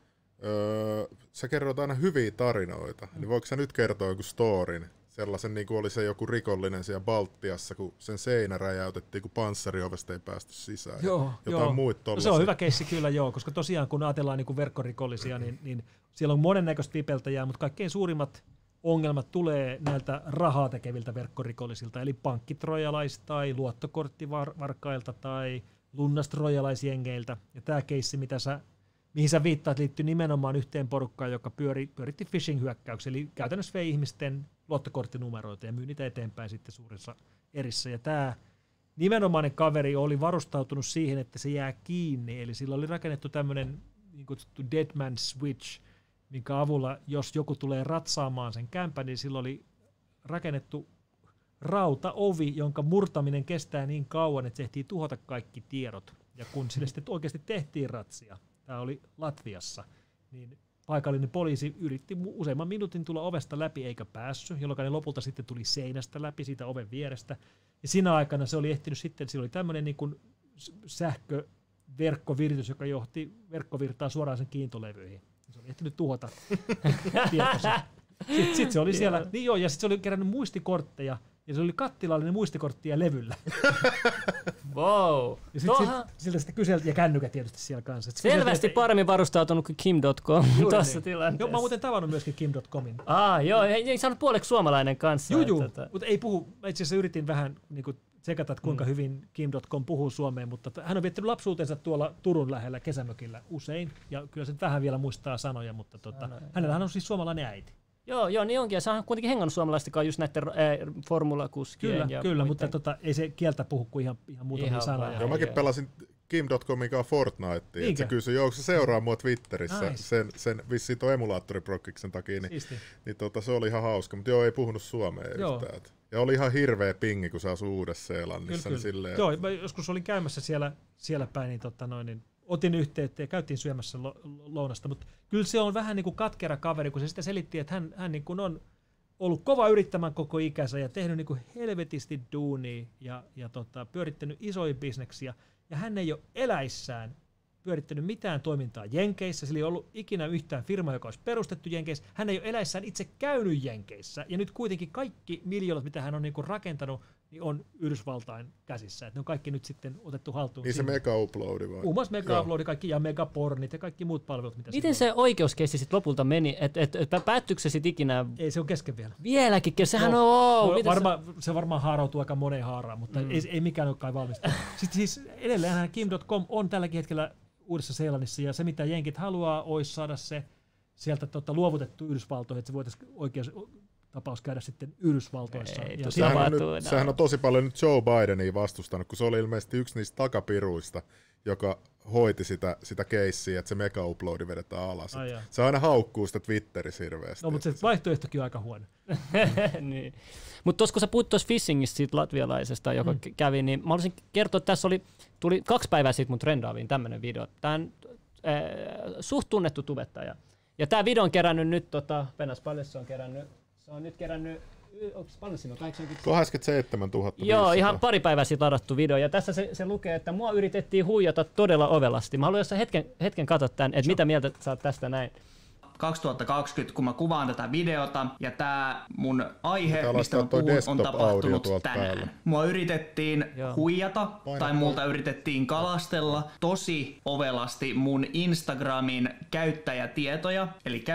sä kerroit aina hyviä tarinoita. Niin voiko sä nyt kertoa joku storin? Sellaisen, niin kuin oli se joku rikollinen siellä Baltiassa, kun sen seinä räjäytettiin, kun panssariovesta ei päästy sisään. Jotain muita tollaisia. No se on hyvä keissi kyllä, joo, koska tosiaan kun ajatellaan niin kuin verkkorikollisia, niin siellä on monennäköistä vipeltäjää, mutta kaikkein suurimmat ongelmat tulee näiltä rahaa tekeviltä verkkorikollisilta, eli pankkitrojalais- tai luottokorttivarkailta tai lunnastrojalaisjengeiltä. Ja tämä keissi, mihin sä viittaat, liittyy nimenomaan yhteen porukkaan, joka pyöritti phishing-hyökkäyksiä, eli käytännössä vei ihmisten luottokorttinumeroita ja myy niitä eteenpäin sitten suurissa erissä. Ja tämä nimenomainen kaveri oli varustautunut siihen, että se jää kiinni. Eli sillä oli rakennettu tämmöinen niin kutsuttu dead man switch, minkä avulla, jos joku tulee ratsaamaan sen kämpän, niin sillä oli rakennettu rautaovi, jonka murtaminen kestää niin kauan, että se ehtii tuhota kaikki tiedot. Ja kun sille sitten oikeasti tehtiin ratsia, tämä oli Latviassa, niin paikallinen poliisi yritti useamman minuutin tulla ovesta läpi eikä päässyt, jolloin ne lopulta sitten tuli seinästä läpi siitä oven vierestä. Ja siinä aikana se oli ehtinyt sitten, sillä oli tämmöinen niin kuin sähköverkkoviritys, joka johti verkkovirtaa suoraan sen kiintolevyihin. Se oli ehtinyt tuhota tietoa. Sitten se oli siellä, niin joo, ja sitten se oli kerännyt muistikortteja, ja se oli kattilallinen muistikorttia levyllä. Wow. Ja siltä sitten kyseltiin, ja kännykät tietysti siellä kanssa. Selvästi paremmin varustautunut kuin Kim.com tuossa tilanteessa. Joo, mä oon muuten tavannut myöskin Kim.comin. Joo, ei saanut puoleksi suomalainen kanssa. Joo, mutta ei puhu. Mä itse asiassa yritin vähän niin kuin tsekata, että kuinka hyvin Kim.com puhuu suomeen, mutta hän on viettänyt lapsuutensa tuolla Turun lähellä kesämökillä usein, ja kyllä se vähän vielä muistaa sanoja, mutta hänellä on siis suomalainen äiti. Joo, niin onkin. Ja se on kuitenkin hengannut suomalaistakaan just näiden formulakuskien. Kyllä, mutta ei se kieltä puhu kuin ihan muutamia sanoja. Joo, mäkin pelasin Kim.comin kanssa Fortnitea. Se kysyi, se seuraa mua Twitterissä sen vissiin tuon emulaattoriprokkiksen takia, niin se oli ihan hauska. Mutta joo, ei puhunut suomea yhtään. Ja oli ihan hirveä pingi, kun se asui Uudessa-Seelannissa. Kyllä. Niin silleen, joo, mä joskus olin käymässä siellä päin, niin otin yhteyttä ja käytiin syömässä lounasta, mutta kyllä se on vähän niin kuin katkera kaveri, kun se sitä selitti, että hän niin kuin on ollut kova yrittämään koko ikänsä ja tehnyt niin kuin helvetisti duunia ja pyörittänyt isoja bisneksiä, ja hän ei ole eläissään pyörittänyt mitään toimintaa Jenkeissä, sillä ei ollut ikinä yhtään firmaa, joka olisi perustettu Jenkeissä, hän ei ole eläissään itse käynyt Jenkeissä, ja nyt kuitenkin kaikki miljoonat, mitä hän on niin kuin rakentanut, niin on Yhdysvaltain käsissä. Et ne on kaikki nyt sitten otettu haltuun. Niin se mega-uploadi vai? Muun muassa mega-uploadi kaikki ja megapornit ja kaikki muut palvelut. Mitä miten se oikeuskeissi sitten lopulta meni? Päättyykö se sitten ikinä? Ei, se on kesken vielä. Vieläkin? Sehän se varmaan haarautuu aika moneen haaraan, mutta ei mikään ole kai valmista. Sitten siis edelleen Kim.com on tälläkin hetkellä Uudessa-Seelannissa, ja se mitä jenkit haluaa, olisi saada se sieltä luovutettu Yhdysvaltoihin, että se voitaisiin tapaus käydä sitten Yhdysvaltoissa. Sehän on tosi paljon nyt Joe Bidenia vastustanut, kun se oli ilmeisesti yksi niistä takapiruista, joka hoiti sitä keissiä, että se mega-uploadi vedetään alas. Se aina haukkuu sitä Twitterissä hirveästi. No, mutta se vaihtoehtokin on aika huono. Niin. Mutta tuossa kun sä puhut tuossa phishingistä siitä latvialaisesta, joka kävi, niin mä haluaisin kertoa, että tässä tuli 2 päivää sitten mun trendaaviin tämmöinen video. Tämä on suht tunnettu tubettaja. Ja tämä video on kerännyt nyt, pennas paljon se on kerännyt. Se on nyt kerännyt, onko paljon siinä on? 87 000. Joo, ihan pari päivää sitten ladattu video. Ja tässä se lukee, että mua yritettiin huijata todella ovelasti. Mä haluan jossain hetken katsoa tämän, että mitä mieltä sä oot tästä näin. 2020, kun mä kuvaan tätä videota, ja tää mun aihe, mistä mä puhun, on tapahtunut tänään. Mua yritettiin huijata, tai multa yritettiin kalastella tosi ovelasti mun Instagramin käyttäjätietoja, eli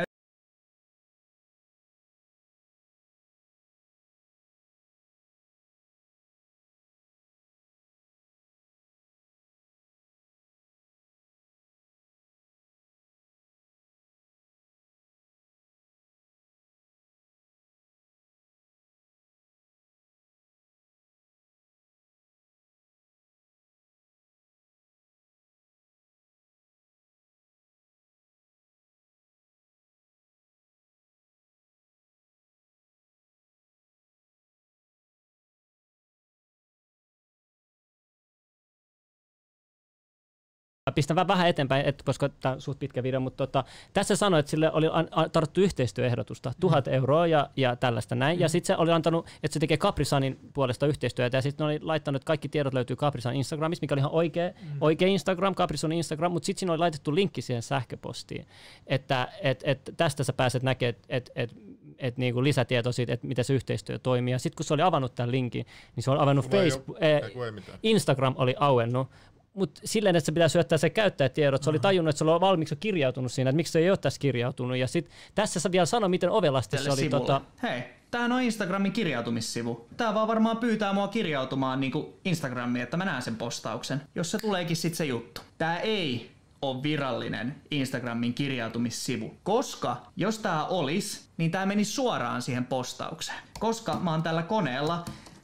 Pistän vähän eteenpäin, koska tämä on suht pitkä video, mutta tässä sanoi, että sille oli tarjottu yhteistyöehdotusta, 1,000 euroa ja tällaista näin. Ja sitten se oli antanut, että se tekee Caprisanin puolesta yhteistyötä, ja sitten oli laittanut, että kaikki tiedot löytyy Caprisan Instagramissa, mikä oli ihan oikea Instagram, Caprisan Instagram, mutta sitten siinä oli laitettu linkki siihen sähköpostiin, että tästä sä pääset näkemään, että niinku lisätietoa siitä, että miten se yhteistyö toimii. Ja sitten kun se oli avannut tämän linkin, niin se oli avannut Facebook, Instagram oli auennut, mutta silleen, että se pitää syöttää se käyttäjätiedot, se oli tajunnut, että se oli valmiiksi kirjautunut siinä, että miksi se ei ole tässä kirjautunut. Ja sitten tässä sä vielä sano, miten ovelasti se oli. Hei, tämähän on Instagramin kirjautumissivu. Tää vaan varmaan pyytää mua kirjautumaan niinku Instagramiin, että mä näen sen postauksen, jos se tuleekin sit se juttu. Tää ei ole virallinen Instagramin kirjautumissivu, koska jos tää olis, niin tää meni suoraan siihen postaukseen. Koska mä oon tällä koneella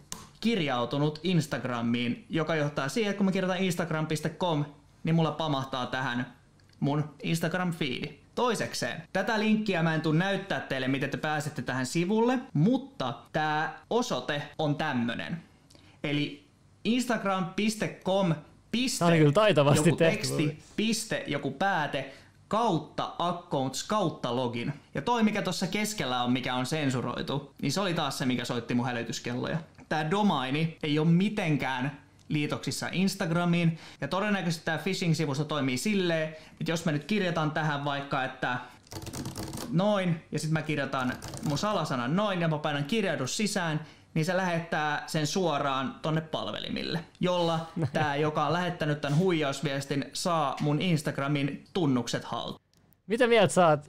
kirjautunut Instagramiin, joka johtaa siihen, että kun mä kirjoitan instagram.com, niin mulla pamahtaa tähän mun Instagram-fiidi. Toisekseen, tätä linkkiä mä en tule näyttää teille, miten te pääsette tähän sivulle, mutta tää osoite on tämmönen. Eli instagram.com joku teksti, joku pääte, kautta accounts, kautta login. Ja toi, mikä tuossa keskellä on, mikä on sensuroitu, niin se oli taas se, mikä soitti mun hälytyskelloja. Tää domaini ei ole mitenkään liitoksissa Instagramiin, ja todennäköisesti tää phishing-sivusto toimii silleen, että jos mä nyt kirjataan tähän vaikka, että noin, ja sitten mä kirjoitan mun salasanan noin, ja mä painan kirjaudu sisään, niin se lähettää sen suoraan tonne palvelimille, jolla tää, joka on lähettänyt tän huijausviestin, saa mun Instagramin tunnukset haltuun. Mitä mieltä saat?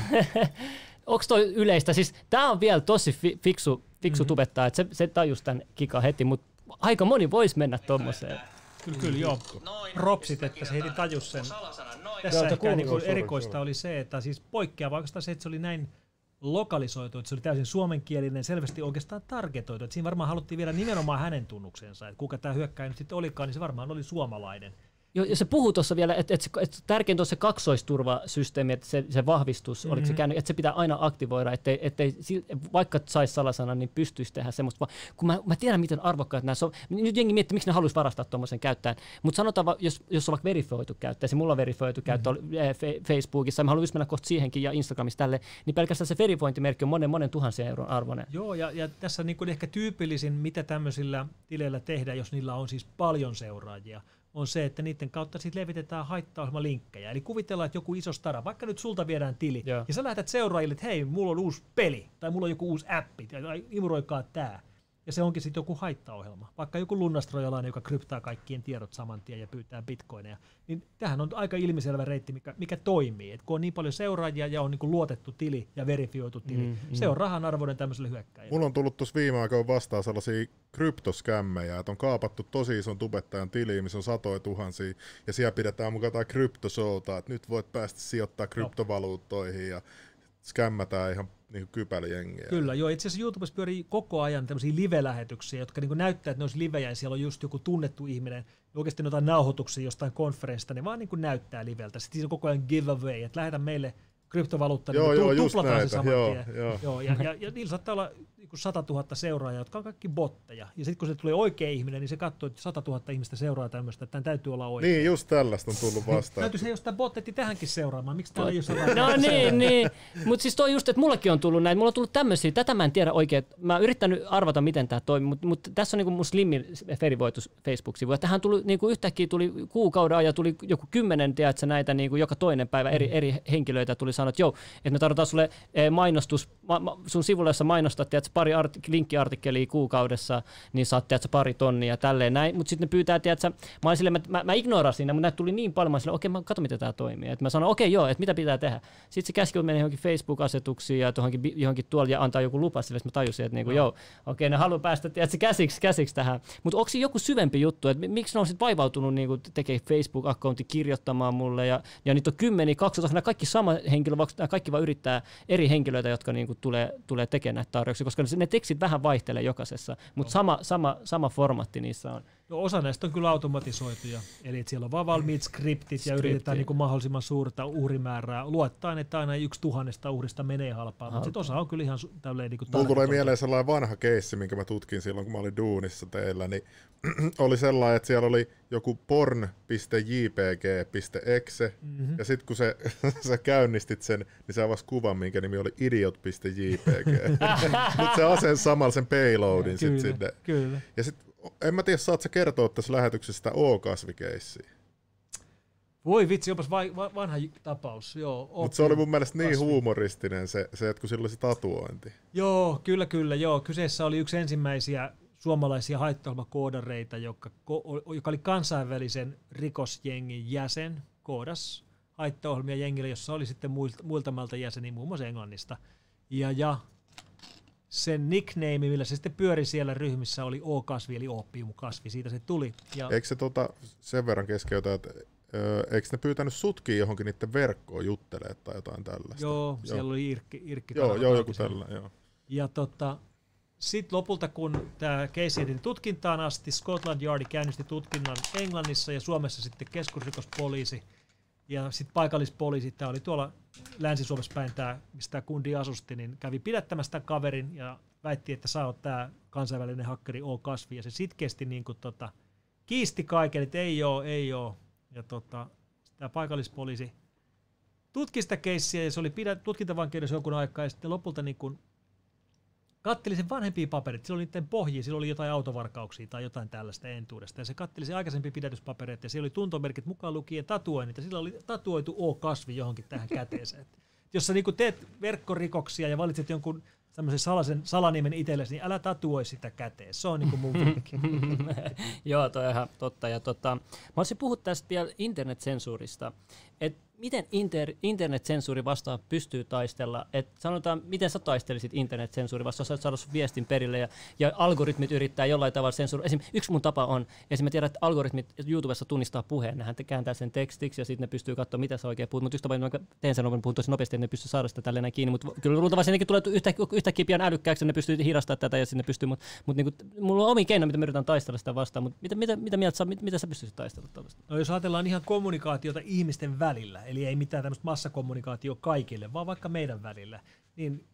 Onko toi yleistä? Siis tää on vielä tosi fiksu tubettaja, että se tajus tän kika heti, mutta aika moni voisi mennä tommoseen. Kyllä joo. Propsit, että se heti tajus sen. Tässä ehkä niin erikoista oli se, että siis poikkeava oikeastaan se, että se oli näin lokalisoitu, että se oli täysin suomenkielinen, selvästi oikeastaan targetoitu. Että siinä varmaan haluttiin viedä nimenomaan hänen tunnuksensa, että kuka tämä hyökkäjä nyt sitten olikaan, niin se varmaan oli suomalainen. Joo, ja se puhuu tuossa vielä, että tärkeintä on se kaksoisturvasysteemi, että se vahvistus, oliko se käynyt, että se pitää aina aktivoida, ettei vaikka saisi salasanan, niin pystyisi tehdä semmoista. Kun mä tiedän, miten arvokkaat nämä on. Nyt jengi miettii, miksi ne haluaisi varastaa tuommoisen käyttäjän. Mutta sanotaan, jos on vaikka verifioitu käyttäjä, se mulla on verifioitu käyttäjä Facebookissa, mä haluan mennä kohta siihenkin ja Instagramissa tälle, niin pelkästään se verifointimerkki on monen tuhansien euron arvoinen. Joo, ja tässä niin kuin ehkä tyypillisin, mitä tämmöisillä tileillä tehdään, jos niillä on siis paljon seuraajia, on se, että niiden kautta sitten levitetään haittaohjelmalinkkejä. Eli kuvitellaan, että joku iso stara, vaikka nyt sulta viedään tili, ja sä lähetät seuraajille, että hei, mulla on uusi peli, tai mulla on joku uusi appi, tai imuroikaa tää. Ja se onkin sitten joku haittaohjelma. Vaikka joku lunnastrojalainen, joka kryptaa kaikkien tiedot saman tien ja pyytää bitcoineja. Niin tämähän on aika ilmiselvä reitti, mikä toimii. Et kun on niin paljon seuraajia ja on niin kuin luotettu tili ja verifioitu tili, se on rahan arvoinen tämmöiselle hyökkäjälle. Mulla on tullut tuossa viime aikoina vastaan sellaisia kryptoskämmejä, että on kaapattu tosi ison tubettajan tiliin, missä on satoja tuhansia, ja siellä pidetään mukaan jotain kryptoshowta, että nyt voit päästä sijoittaa kryptovaluuttoihin ja skämmätään ihan niin kypälijengiä. Kyllä, joo. Itse asiassa YouTubessa pyörii koko ajan tämmöisiä live-lähetyksiä, jotka niin näyttää, että ne olisi livejä ja siellä on just joku tunnettu ihminen, oikeasti jotain nauhoituksia jostain konferenssista, ne vaan niin näyttää liveltä. Sitten siinä on koko ajan giveaway, että lähetä meille kryptovaluutta, niin tuplataan se saman tien. Joo. Ja niillä saattaa olla 100 000 seuraajaa, jotka on kaikki botteja. Ja sitten kun se tulee oikea ihminen, niin se katsoo, että 100 000 ihmistä seuraa tämmöistä, että tämän täytyy olla oikein. Niin, just tällaista on tullut vastaan. Täytyisi jostain bottetti tähänkin seuraamaan. Miksi täällä ei ole seuraajaa? No niin. Mutta siis toi just, että mullakin on tullut näin. Mulla on tullut tämmöisiä, tätä mä en tiedä oikein. Mä oon yrittänyt arvata, miten tämä toimii, mutta tässä on niinku mun Slimmin verivoitu Facebook-sivu. Tähän tuli niinku yhtäkkiä tuli kuukauden ajan, tuli joku 10, tiedätkö, näitä niinku joka toinen päivä eri henkilöitä tuli sanoa, että joo, että me tarvitaan sulle mainostus, sun sivulle, jossa mainostat, tiedätkö, pari linkkiartikkelia kuukaudessa, niin saat, tiedätkö, pari tonnia ja tälleen näin. Mutta sitten ne pyytää, tiedätkö, mä olin silleen, mä ignorasin ne, mutta näitä tuli niin paljon, mä silleen, okei, mä katson, miten tämä toimii. Et mä sanoin, okei, joo, että mitä pitää tehdä. Sitten se käski meni johonkin Facebook-asetuksiin ja johonkin tuolla ja antaa joku lupa sille, että mä tajusin, että niinku, joo, okei, ne haluaa päästä, tiedätkö, käsiksi tähän. Mutta onko joku syvempi juttu, että miksi ne on sitten vaivautunut niinku, tekemään Facebook-accountin kirjoittamaan mulle ja niitä on 10, 12, nämä kaikki sama henkilö, vaikka kaikki vaan yrittää eri henkilöitä, jotka niinku, tulee tekemään näitä tarjouksia, koska ne tekstit vähän vaihtelee jokaisessa, mutta sama formaatti niissä on. No, osa näistä on kyllä automatisoituja, eli että siellä on vaan valmiit skriptit ja yritetään niin kuin mahdollisimman suurta uhrimäärää. Luottaen, että aina 1,000 uhrista menee halpaa, mutta sitten osa on kyllä ihan tälleen niin kuin mulla tulee mieleen sellainen vanha keissi, minkä mä tutkin silloin, kun mä olin duunissa teillä, niin oli sellainen, että siellä oli joku porn.jpg.exe, ja sitten kun sä käynnistit sen, niin sä avasi kuvan, minkä nimi oli idiot.jpg. Mutta se asensi samalla sen payloadin sitten sinne. Kyllä. Ja sit, en mä tiedä, saat sä kertoa tässä lähetyksessä sitä O-kasvikeissiä? Voi vitsi, jopas vanha tapaus. Mutta se oli mun mielestä niin huumoristinen se, että kun sillä oli se tatuointi. Joo, kyllä. Joo. Kyseessä oli yksi ensimmäisiä suomalaisia haittaohjelmakoodareita, joka oli kansainvälisen rikosjengin jäsen, koodas haittaohjelmia jengille, jossa oli sitten muilta maalta jäseniä, muun muassa Englannista. Ja sen nickname, millä se sitten pyöri siellä ryhmissä, oli O-kasvi, eli oopiumkasvi. Siitä se tuli. Ja eikö se sen verran keskeytä, että eikö ne pyytänyt sutkia johonkin niiden verkkoon juttelemaan tai jotain tällaista? Joo, siellä oli Irkki. Joo, joku tällä, joo. Ja Sitten lopulta, kun tämä case etin tutkintaan asti, Scotland Yardi käynnisti tutkinnan Englannissa ja Suomessa sitten keskusrikospoliisi ja sitten paikallispoliisi, tämä oli tuolla Länsi-Suomessa päin, mistä tämä kundi asusti, niin kävi pidättämässä tämän kaverin ja väitti, että sä oot tämä kansainvälinen hakkeri O-Kasvi, ja se sitkeästi niin kuin, kiisti kaiken, että ei oo. Ja tämä paikallispoliisi tutki sitä keissiä, ja se oli tutkintavankeudessa jonkun aikaa, ja sitten lopulta niin kuin katteli sen vanhempia paperit, sillä oli niiden pohjia, sillä oli jotain autovarkauksia tai jotain tällaista entuudesta, ja se katteli sen aikaisempia pidätyspapereita, ja siellä oli tuntomerkit mukaan lukien tatuoinnit, ja sillä oli tatuoitu O-Kasvi johonkin tähän käteeseen. Jos sä niin teet verkkorikoksia ja valitset jonkun tämmöisen salanimen itsellesi, niin älä tatuoi sitä käteen. Se on niin kuin mun vinkki. Joo, toi on ihan totta. Ja mä olisin puhua tästä vielä internetsensuurista. Et miten internetsensuuri vastaan pystyy taistella? Et sanotaan, miten sä taistelisit internetsensuuri vastaan, jos sä saada sun viestin perille ja algoritmit yrittää jollain tavalla sensuroida. Esimerkiksi yksi mun tapa on, esimerkiksi mä tiedän, että algoritmit YouTubessa tunnistaa puheen, nehän kääntää sen tekstiksi ja sitten ne pystyy katsomaan, mitä sä oikein puhut. Mutta yksi tapa, että teen sen, puhun tosi nopeasti, että ne pystyy saada sitä tälleen kiinni. Mutta kyllä luultavasti nekin tulee yhtäkkiä pian älykkääksi, ne pystyy hidastamaan tätä ja sinne pystyy. Mutta niinku, mulla on omi keino, mitä mä yritän taistella sitä vastaan. Mutta mitä mieltä sä, mitä sä pystyisit taistella tällaista? No jos ajatellaan ihan kommunikaatiota ihmisten välillä, eli ei mitään tämmöistä massakommunikaatio kaikille, vaan vaikka meidän välillä, niin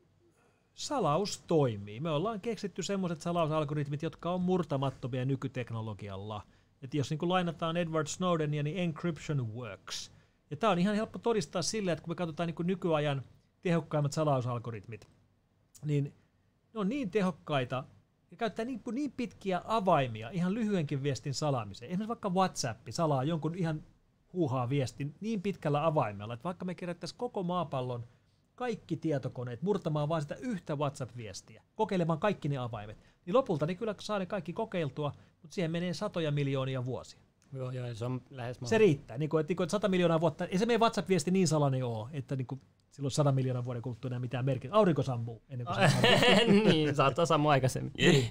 salaus toimii. Me ollaan keksitty semmoiset salausalgoritmit, jotka on murtamattomia nykyteknologialla. Et jos niin kuin lainataan Edward Snowdenia, niin encryption works. Ja tämä on ihan helppo todistaa sillä, että kun me katsotaan niin kuin nykyajan tehokkaimmat salausalgoritmit, niin ne on niin tehokkaita ja käyttää niin pitkiä avaimia ihan lyhyenkin viestin salaamiseen. Esimerkiksi vaikka WhatsApp salaa jonkun ihan huuhaa viestin niin pitkällä avaimella, että vaikka me kerättäisiin koko maapallon kaikki tietokoneet murtamaan vaan sitä yhtä WhatsApp-viestiä, kokeilemaan kaikki ne avaimet, niin lopulta ne kyllä saa ne kaikki kokeiltua, mutta siihen menee satoja miljoonia vuosia. Joo, se on lähes se riittää, että 100 miljoonaa vuotta, ei se meidän WhatsApp-viesti niin salainen ole, että silloin 100 miljoonaa vuoden kuluttua enää mitään merkitystä. Aurinko sammuu ennen kuin se sammuu. Niin, saattaa sammua aikaisemmin.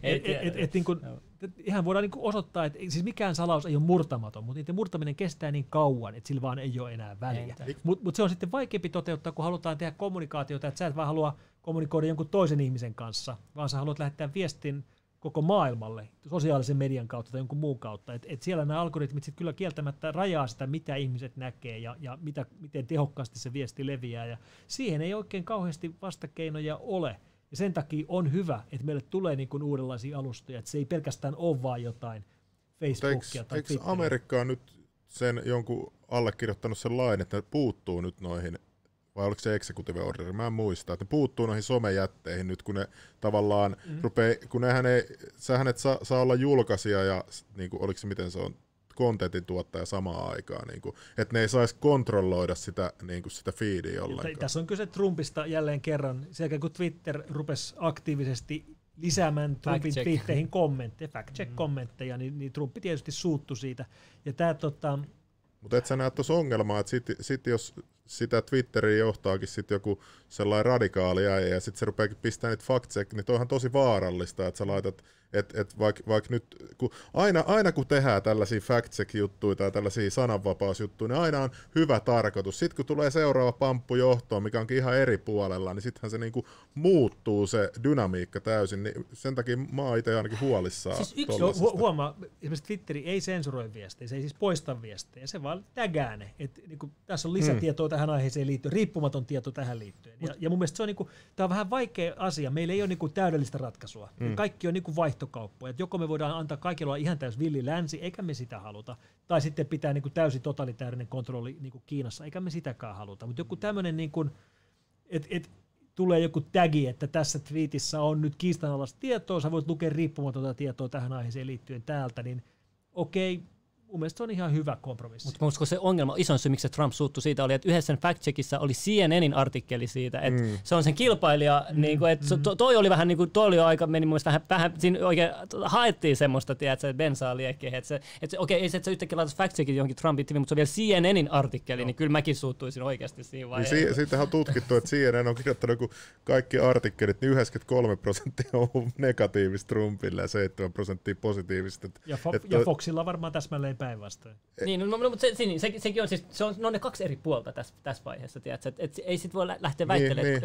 Ihan voidaan osoittaa, että siis mikään salaus ei ole murtamaton, mutta niiden murtaminen kestää niin kauan, että sillä vaan ei ole enää väliä. Mutta se on sitten vaikeampi toteuttaa, kun halutaan tehdä kommunikaatiota, että sä et vaan halua kommunikoida jonkun toisen ihmisen kanssa, vaan sä haluat lähettää viestin koko maailmalle sosiaalisen median kautta tai jonkun muun kautta. Et siellä nämä algoritmit sit kyllä kieltämättä rajaa sitä, mitä ihmiset näkee ja miten tehokkaasti se viesti leviää. Ja siihen ei oikein kauheasti vastakeinoja ole. Ja sen takia on hyvä, että meille tulee niin kuin uudenlaisia alustoja, että se ei pelkästään ole vaan jotain Facebookia tai Twitteriä. Eikö Amerikka on nyt sen jonkun allekirjoittanut sen lain, että ne puuttuu nyt noihin, vai oliko se executive order? Mä en muista, että ne puuttuu noihin somejätteihin nyt, kun ne tavallaan rupeaa, kun sähän et saa olla julkaisija ja niin kuin, oliko se miten se on, contentin tuottaja samaan aikaan, niin kuin, että ne ei saisi kontrolloida sitä, niin kuin sitä feedia ollenkaan. Tässä on kyse Trumpista jälleen kerran. Sen kun Twitter rupesi aktiivisesti lisäämään Trumpin twiitteihin kommentteja, fact-check-kommentteja, niin Trump tietysti suuttui siitä. Ja mutta et sä näet tuossa ongelmaa, että sit jos sitä Twitteriä johtaakin sit joku sellainen radikaali ja sitten se rupeakin pistämään niitä fact-check, niin toihan tosi vaarallista, että sä laitat, että vaikka nyt, aina kun tehdään tällaisia fact-check-juttuja tai tällaisia sananvapausjuttuja, niin aina on hyvä tarkoitus. Sitten kun tulee seuraava pamppu johtoon, mikä onkin ihan eri puolella, niin sittenhän se niinku muuttuu se dynamiikka täysin, niin sen takia mä oon itse ainakin huolissaan. Siis huomaa, esimerkiksi Twitteri ei sensuroi viestejä, se ei siis poista viestejä, se vaan tägää ne. Tässä on lisätietoa tähän aiheeseen liittyen, riippumaton tieto tähän liittyen. Ja mun mielestä se on, tää on vähän vaikea asia, meillä ei ole täydellistä ratkaisua. Kaikki on vaihtokauppoja. Et joko me voidaan antaa kaikilla olla ihan täys villi länsi, eikä me sitä haluta, tai sitten pitää täysin totalitäärinen kontrolli Kiinassa, eikä me sitäkään haluta. Mutta joku tämmöinen, että tulee joku tagi, että tässä twiitissä on nyt kiistanalaista tietoa, sä voit lukea riippumatonta tietoa tähän aiheeseen liittyen täältä, niin okei, mun mielestä se on ihan hyvä kompromissi. Mutta uskon se ongelma, isoin syy, miksi Trump suuttui siitä, oli, että yhdessä fact-checkissä oli CNNin artikkeli siitä, että se on sen kilpailija, niinku, että toi oli vähän, niinku, toi oli aika, meni mun mielestä vähän siinä oikein haettiin semmoista, tiedätkö, bensaa liekkeen, että okei, ei se, että sä yhtäkkiä laitat fact-checkin johonkin Trumpin TV, mutta se on vielä CNNin artikkeli, niin kyllä mäkin suuttuisin oikeasti siinä vaiheessa. Niin siitähän on tutkittu, että CNN on kirjoittanut, kun kaikki artikkelit, niin 93% on negatiivista Trumpille ja 7% positiivista. Ja Foxilla varmaan täsmälleen päinvastoin. Niin, mutta sekin on siis, ne on ne kaksi eri puolta tässä vaiheessa, tiedätkö? Et ei sit voi lähteä väittelemään,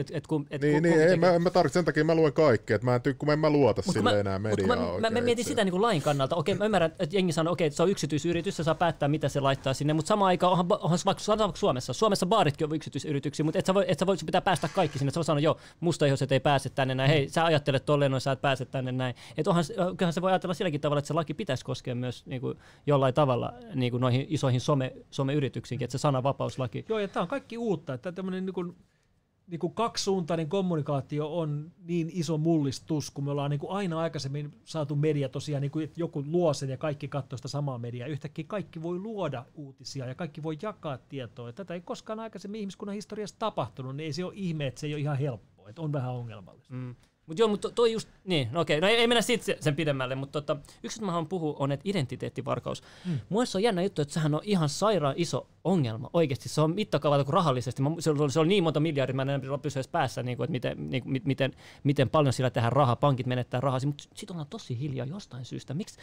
en mä tarvitse, sen takia mä luen kaikkea, että kun en mä luota sille enää mediaa oikein. Mä mietin sitä niin kuin lain kannalta, okei, mä ymmärrän, että jengi sanoo, okei, että se on yksityisyritys, se saa päättää, mitä se laittaa sinne, mutta samaan aikaan onhan vaikka Suomessa baaritkin on yksityisyrityksiä, mutta et sä voi pitää päästä kaikki sinne, että sä voi sanoa, joo, mustaihoiset ei pääse tänne näin, hei, sä ajattelet tolleen, noin sä et pääse tänne näin. Että kyllähän se voi ajatella silläkin tavalla, että se laki pitäisi koskea myös niin kuin jollain tavalla niin kuin noihin isoihin someyrityksiinkin, että se sananvapauslaki. Joo, ja tämä on kaikki uutta, että tämmöinen niin kuin kaksisuuntainen kommunikaatio on niin iso mullistus, kun me ollaan niin kuin aina aikaisemmin saatu media tosiaan, niin kuin, että joku luo sen ja kaikki katsoo sitä samaa mediaa. Yhtäkkiä kaikki voi luoda uutisia ja kaikki voi jakaa tietoa. Tätä ei koskaan aikaisemmin ihmiskunnan historiassa tapahtunut, niin ei se ole ihme, että se ei ole ihan helppoa, että on vähän ongelmallista. Mutta toi just, niin, okei, no ei mennä siitä sen pidemmälle, mutta yksi, mä haluan puhua, on, että identiteettivarkaus. Mun se on jännä juttu, että sehän on ihan sairaan iso ongelma oikeasti. Se on mittakaavalta kuin rahallisesti. Se on niin monta miljardia, mä en pysy edes päässä, että miten paljon sillä tehdään rahaa, pankit menettää rahaa, mutta sit ollaan tosi hiljaa jostain syystä. Miksi?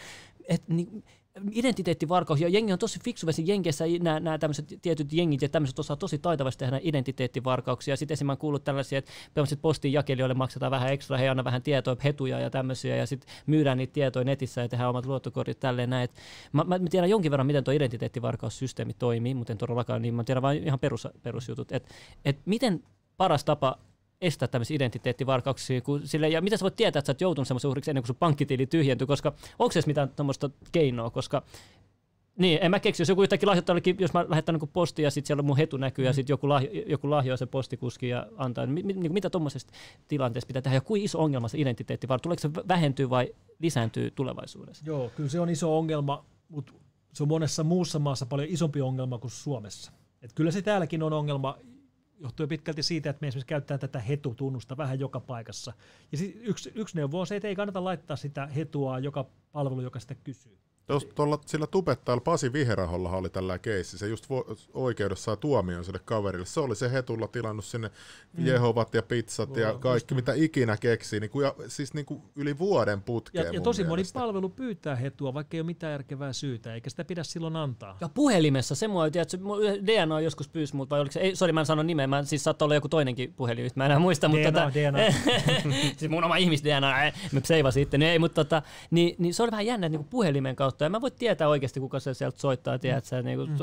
Identiteettivarkaus, ja jengi on tosi fiksu, Jenkeissä nämä tämmöiset tietyt jengit ja tämmöiset osaa tosi taitavasti tehdä identiteettivarkauksia. Sitten esimerkiksi kuullut tällaisia, että postin jakelijoille maksetaan vähän ekstra, he anna vähän tietoa, hetuja ja tämmöisiä, ja sitten myydään niitä tietoja netissä ja tehdään omat luottokortit tälleen näin. Mä tiedän jonkin verran, miten tuo identiteettivarkaussysteemi toimii, mutta en todellakaan, niin mä tiedän vain ihan perusjutut. Et miten paras tapa estää tämmöisiä identiteettivarkauksia, ja mitä sä voit tietää, että sä oot joutunut semmoisen uhriksi ennen kuin sun pankkitili tyhjentyy, koska onko se mitään tämmöistä keinoa, koska niin, en mä keksi, jos joku yhtäkkiä lahjoittaa, jos mä lähetän niin postia ja sitten siellä mun hetu näkyy ja sitten joku lahjoaa sen postikuski ja antaa, niin mitä tuommoisesta tilanteessa pitää tehdä ja kuinka iso ongelma se identiteettivarkaus, tuleeko se vähentyy vai lisääntyy tulevaisuudessa? Joo, kyllä se on iso ongelma, mutta se on monessa muussa maassa paljon isompi ongelma kuin Suomessa. Et kyllä se täälläkin on ongelma, johtuu pitkälti siitä, että me esimerkiksi käytetään tätä hetutunnusta vähän joka paikassa. Ja yksi neuvo on se, että ei kannata laittaa sitä hetua joka palvelu, joka sitä kysyy. Sillä tubettajalla Pasi Viheraholla oli tällainen keissi, se just oikeudessa saa tuomion sille kaverille. Se oli se hetulla tilannut sinne Jehovat ja pizzat ja kaikki, mitä ikinä keksii, siis yli vuoden putkeen. Ja tosi moni palvelu pyytää hetua, vaikka ei ole mitään järkevää syytä, eikä sitä pidä silloin antaa. Ja puhelimessa, se mua tiedät, DNA joskus pyysi multa, vai oliko se, sori mä en sano nimeä, siis saattaa olla joku toinenkin puhelin, mä enää muista, mutta DNA. siis mun oma ihmis-DNA, mä seivasin sitten, ei, mutta niin se oli vähän jännä niin puhelimen kautta. Ja mä voin tietää oikeasti, kuka se sieltä soittaa, tiedätkö?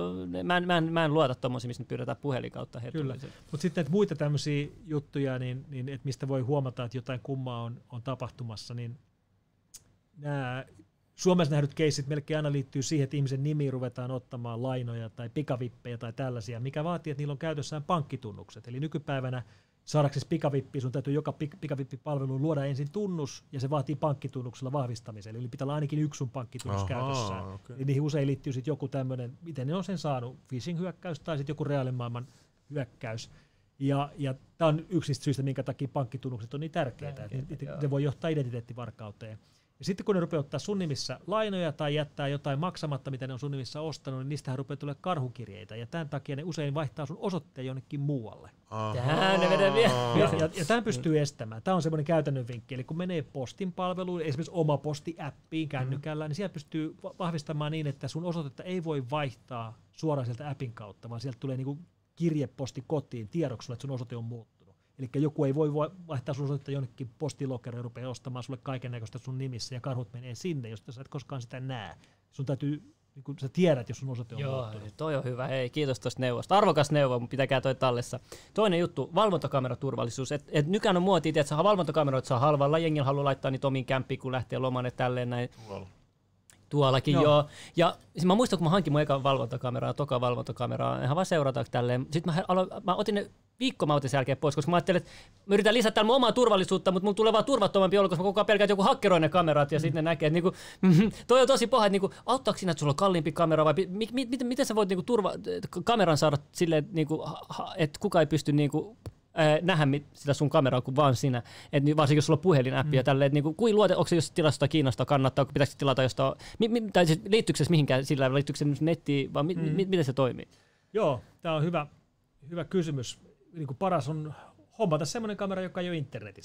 Mä en luota tommosia, missä nyt pyydetään puhelin kautta hetulla. Kyllä, mutta sitten muita tämmöisiä juttuja, niin että mistä voi huomata, että jotain kummaa on tapahtumassa, niin nämä Suomessa nähdyt keissit melkein aina liittyy siihen, että ihmisen nimiin ruvetaan ottamaan lainoja tai pikavippejä tai tällaisia, mikä vaatii, että niillä on käytössään pankkitunnukset. Eli nykypäivänä saadaksesi pikavippiä, sun täytyy joka pikavippipalveluun luoda ensin tunnus, ja se vaatii pankkitunnuksella vahvistamisen. Eli pitää olla ainakin yksi sun pankkitunnus käytössään. Okay. Eli niihin usein liittyy sitten joku tämmöinen, miten ne on sen saanut, phishing-hyökkäys tai sitten joku reaalimaailman hyökkäys. Ja tämä on yksi niistä syistä, minkä takia pankkitunnukset on niin tärkeitä, että ne voi johtaa identiteettivarkauteen. Ja sitten kun ne rupeaa ottaa sun nimissä lainoja tai jättää jotain maksamatta, mitä ne on sun nimissä ostanut, niin niistähän rupeaa tulemaan karhukirjeitä. Ja tämän takia ne usein vaihtaa sun osoitteen jonnekin muualle. Ja tämän pystyy estämään. Tämä on semmoinen käytännön vinkki. Eli kun menee postin palveluun, esimerkiksi oma posti-appiin kännykällä, niin siellä pystyy vahvistamaan niin, että sun osoitetta ei voi vaihtaa suoraan sieltä appin kautta, vaan sieltä tulee niinku kirjeposti kotiin tiedoksi sulle, että sun osoite on muuttunut. Eli joku ei voi vaihtaa sun osoitetta jonnekin postilokeroon ja rupeaa ostamaan sulle kaikennäköistä sun nimissä ja karhut menee sinne, jos sä et koskaan sitä näe. Sun täytyy, niin kun sä tiedät, jos sun osoite on muuttunut. Joo, toi on hyvä. Hei, kiitos tuosta neuvosta. Arvokas neuvo, mutta pitäkää toi tallessa. Toinen juttu, valvontakameraturvallisuus. Et nykyään on muotia, että valvontakameroita saa halvalla. Jengillä haluaa laittaa niitä omiin kämppiin, kun lähtee lomalle tälleen näin. Tuollakin, joo. Ja mä muistan, kun mä hankin mun ekan valvontakameraa, toka valvontakameraa, ihan vaan seurata tälleen. Sitten mä otin ne mä otin sen jälkeen pois, koska mä ajattelin, että mä yritän lisätä täällä mun omaa turvallisuutta, mutta mun tulee vaan turvattomampi olla, koska mä koko ajan pelkään, että joku hakkeroi ne kamerat ja sitten ne näkee, että toi on tosi paha, että auttaako siinä, että sulla on kalliimpi kamera vai miten sä voit kameran saada silleen, että kukaan ei pysty nähdä sitä sun kameraa kuin vaan sinä, että varsinkin jos sulla on puhelinäppi ja tälleen, että kuin luote, onko se jos tilasta Kiinasta kannattaa, pitäisikö tilata jostain, tai siis liittyykö se mihinkään sillä, liittyykö se nettiin, vai miten se toimii? Joo, tämä on hyvä kysymys. Niin kuin paras on hommata semmoinen kamera, joka ei ole internetissä.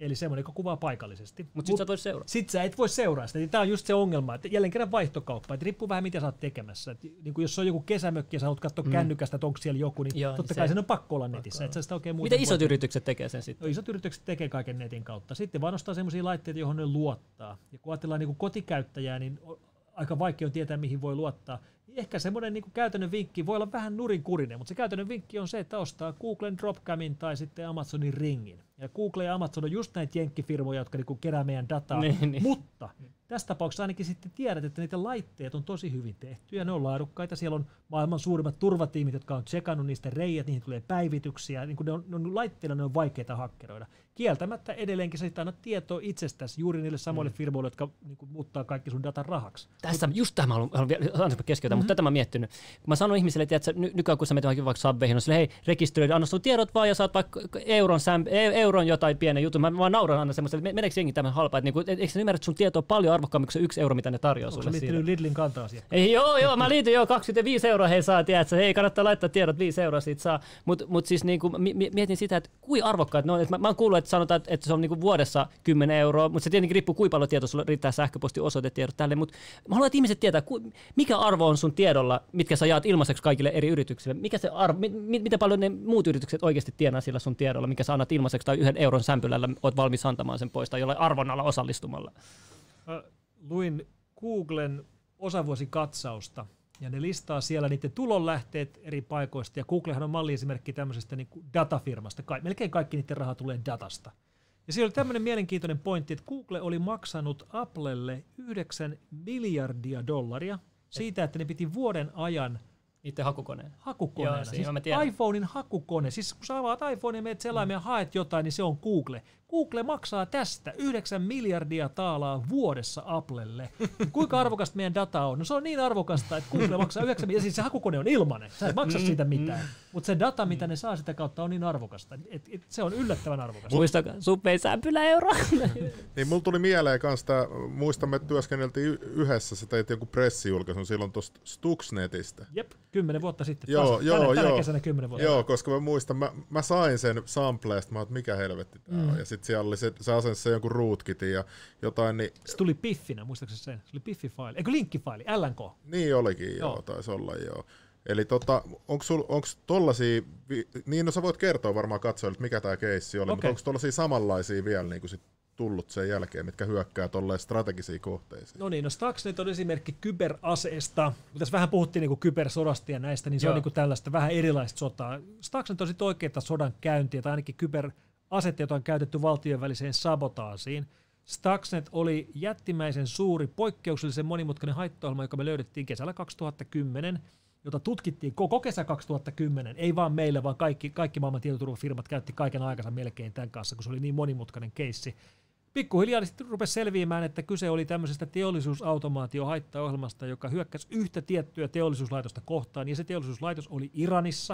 Eli semmoinen, joka kuvaa paikallisesti. Mutta sit sä et voi seuraa. Sit sä et voi seuraa sitä. Tämä on just se ongelma, että jälleen kerran vaihtokauppa. Että riippuu vähän, mitä sä oot tekemässä. Niin jos on joku kesämökki ja sä haluat katsoa kännykästä, että onko siellä joku, niin totta kai sen on pakko olla netissä. Et sä sitä oikein miten isot yritykset tekee sen sitten? Isot yritykset tekee kaiken netin kautta. Sitten vaan ostaa semmoisia laitteita, johon ne luottaa. Ja kun ajatellaan niin kuin kotikäyttäjää, niin aika vaikea on tietää, mihin voi luottaa. Ehkä semmoinen niin kuin käytännön vinkki voi olla vähän nurinkurinen, mutta se käytännön vinkki on se, että ostaa Googlen Dropcamin tai sitten Amazonin Ringin. Ja Google ja Amazon on just näitä jenkkifirmoja, jotka niin kerää meidän dataa, mutta tässä tapauksessa ainakin sitten tiedät, että niitä laitteet on tosi hyvin tehty ja ne on laadukkaita. Siellä on maailman suurimmat turvatiimit, jotka on tsekannut niistä reijät, niihin tulee päivityksiä. Niin ne on laitteilla ne on vaikeita hakkeroida. Kieltämättä edelleenkin sä annat tietoa itsestäsi juuri niille samoille firmoille, jotka niin muuttaa kaikki sun datan rahaksi. Just tämä mä haluan keskeyttää, mutta tätä mä oon miettinyt. Kun mä sanon ihmisille, että nykyään kun sä menet vaikka Subwayhin, on hei, rekisteröidä, anna sun tiedot vaan ja saat vaikka euron jotain pienen jutun. Mä nauran aina semmoista, että meneekö jengi tämän halpaa, että eikö sä ymmärrä, että sun tieto on paljon arvokkaammin kuin se 1 euro, mitä ne tarjoaa sulle. Onko sä liittynyt Lidlin kanta-asiakkaan? Joo, mä liityn 25 euroa hei saa, tiedätkö, hei kannattaa laittaa tiedot, 5 euroa siitä saa. Mut siis niinku, mietin sitä, että kuin arvokkaat ne on. Mä oon kuullut, että sanotaan, että se on niinku vuodessa 10 euroa, mutta se tietenkin riippuu kuinka paljon tietoa sulla riittää sähköpostiosoitetiedot tälle. Mutta mä haluan, että ihmiset tietää, mikä arvo on sun tiedolla, mitkä sä jaat ilmaiseksi kaikille eri yrityksille. Mikä se arvo, miten paljon ne muut yritykset oikeasti tienaa sillä sun tiedolla, mikä sä annat ilmaiseksi tai 1 euron sämpylällä oot valmis antamaan sen pois tai jollain arvonnalla osallistumalla. Luin Googlen osavuosikatsausta ja ne listaa siellä niiden tulonlähteet eri paikoista ja Googlehan on malliesimerkki tämmöisestä niin kuin datafirmasta. Melkein kaikki niiden raha tulee datasta. Ja siellä oli tämmöinen mielenkiintoinen pointti, että Google oli maksanut Applelle $9 miljardia siitä, että ne piti vuoden ajan itse hakukoneena. Hakukoneena. Siis iPhonein hakukone. Siis kun sä avaat iPhone ja menet selaimen ja haet jotain, niin se on Google. Google maksaa tästä 9 miljardia taalaa vuodessa Applelle. Kuinka arvokasta meidän data on? No se on niin arvokasta, että Google maksaa 9 miljardia. Siis se hakukone on ilmainen. Sä et maksa siitä mitään. Mutta se data, mitä ne saa sitä kautta, on niin arvokasta. Se on yllättävän arvokasta. Muistakaa, Subway sämpylä euroa. Niin mulla tuli mieleen kans tää, muistamme, että työskenneltiin yhdessä, sä teit joku pressijulkaisun silloin tuosta Stuxnetistä. Jep, 10 vuotta sitten. Tänä kesänä 10 vuotta. Joo, koska mä muistan, mä sain sen sampleesta, mä oon, että mikä helvetti tää on. Ja sit siellä oli se asensi se jonkun rootkitin ja jotain. Niin se tuli piffinä, muistaakseni sen? Se oli piffifaili, eikö linkkifaili, LNK? Niin olikin, joo, taisi olla joo. Eli onko tollasia, niin no sä voit kertoa varmaan katsojille, että mikä tää keissi oli, mutta onko tollasia samanlaisia vielä niin kuin sit tullut sen jälkeen, mitkä hyökkää tolleen strategisiin kohteisiin? No niin, no Stuxnet on esimerkki kyberaseesta. Kun tässä vähän puhuttiin niin kybersodasta ja näistä, niin se on niin tällaista vähän erilaista sotaa. Stuxnet on sitten oikeaa sodan käyntiä, tai ainakin kyberasetta, jota on käytetty valtion väliseen sabotaasiin. Stuxnet oli jättimäisen suuri, poikkeuksellisen monimutkainen haittaohjelma, joka me löydettiin kesällä 2010, jota tutkittiin koko kesä 2010, ei vaan meillä, vaan kaikki maailman tietoturvafirmat käytti kaiken aikansa melkein tämän kanssa, kun se oli niin monimutkainen keissi. Pikkuhiljaa sitten rupesi selviämään, että kyse oli tämmöisestä teollisuusautomaatiohaittaohjelmasta, joka hyökkäsi yhtä tiettyä teollisuuslaitosta kohtaan, ja se teollisuuslaitos oli Iranissa.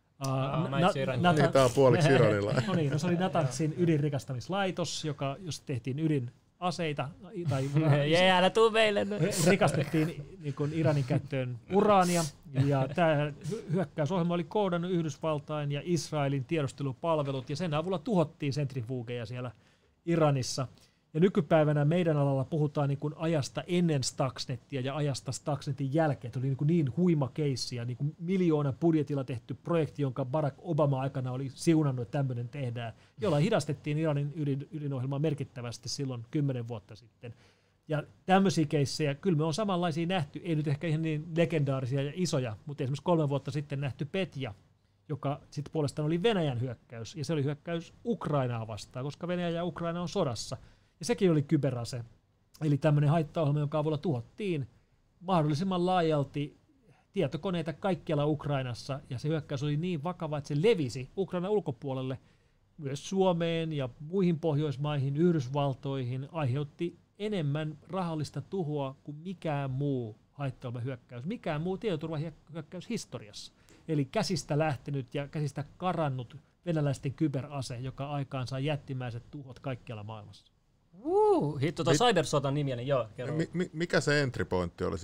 Tämä on puoliksi iranilainen. No niin, se oli Natanzin ydinrikastamislaitos, jossa tehtiin ydinaseita, tai älä tuu meille. Rikastettiin niin kuin Iranin käyttöön uraania, ja tämä hyökkäysohjelma oli koodannut Yhdysvaltain ja Israelin tiedustelupalvelut, ja sen avulla tuhottiin sentrifugeja siellä Iranissa. Ja nykypäivänä meidän alalla puhutaan niin kuin ajasta ennen Stuxnetia ja ajasta Stuxnetin jälkeen. Tuli niin huima keissi ja niin kuin miljoona budjetilla tehty projekti, jonka Barack Obama aikana oli siunannut, että tämmöinen tehdään, jolla hidastettiin Iranin ydinohjelmaa merkittävästi silloin 10 vuotta sitten. Ja tämmöisiä keissejä, kyllä me on samanlaisia nähty, ei nyt ehkä ihan niin legendaarisia ja isoja, mutta esimerkiksi 3 vuotta sitten nähty Petja, joka sitten puolestaan oli Venäjän hyökkäys, ja se oli hyökkäys Ukrainaa vastaan, koska Venäjä ja Ukraina on sodassa. Ja sekin oli kyberase, eli tämmöinen haittaohjelma, jonka avulla tuhottiin mahdollisimman laajalti tietokoneita kaikkialla Ukrainassa, ja se hyökkäys oli niin vakava, että se levisi Ukrainan ulkopuolelle myös Suomeen ja muihin Pohjoismaihin, Yhdysvaltoihin, aiheutti enemmän rahallista tuhoa kuin mikään muu haittaohjelmahyökkäys, mikään muu tietoturvahyökkäys historiassa. Eli käsistä lähtenyt ja käsistä karannut venäläisten kyberase, joka aikaan saa jättimäiset tuhot kaikkialla maailmassa. Hitto, tuo cybersotan nimi, niin joo. Mikä se entry pointti oli sillä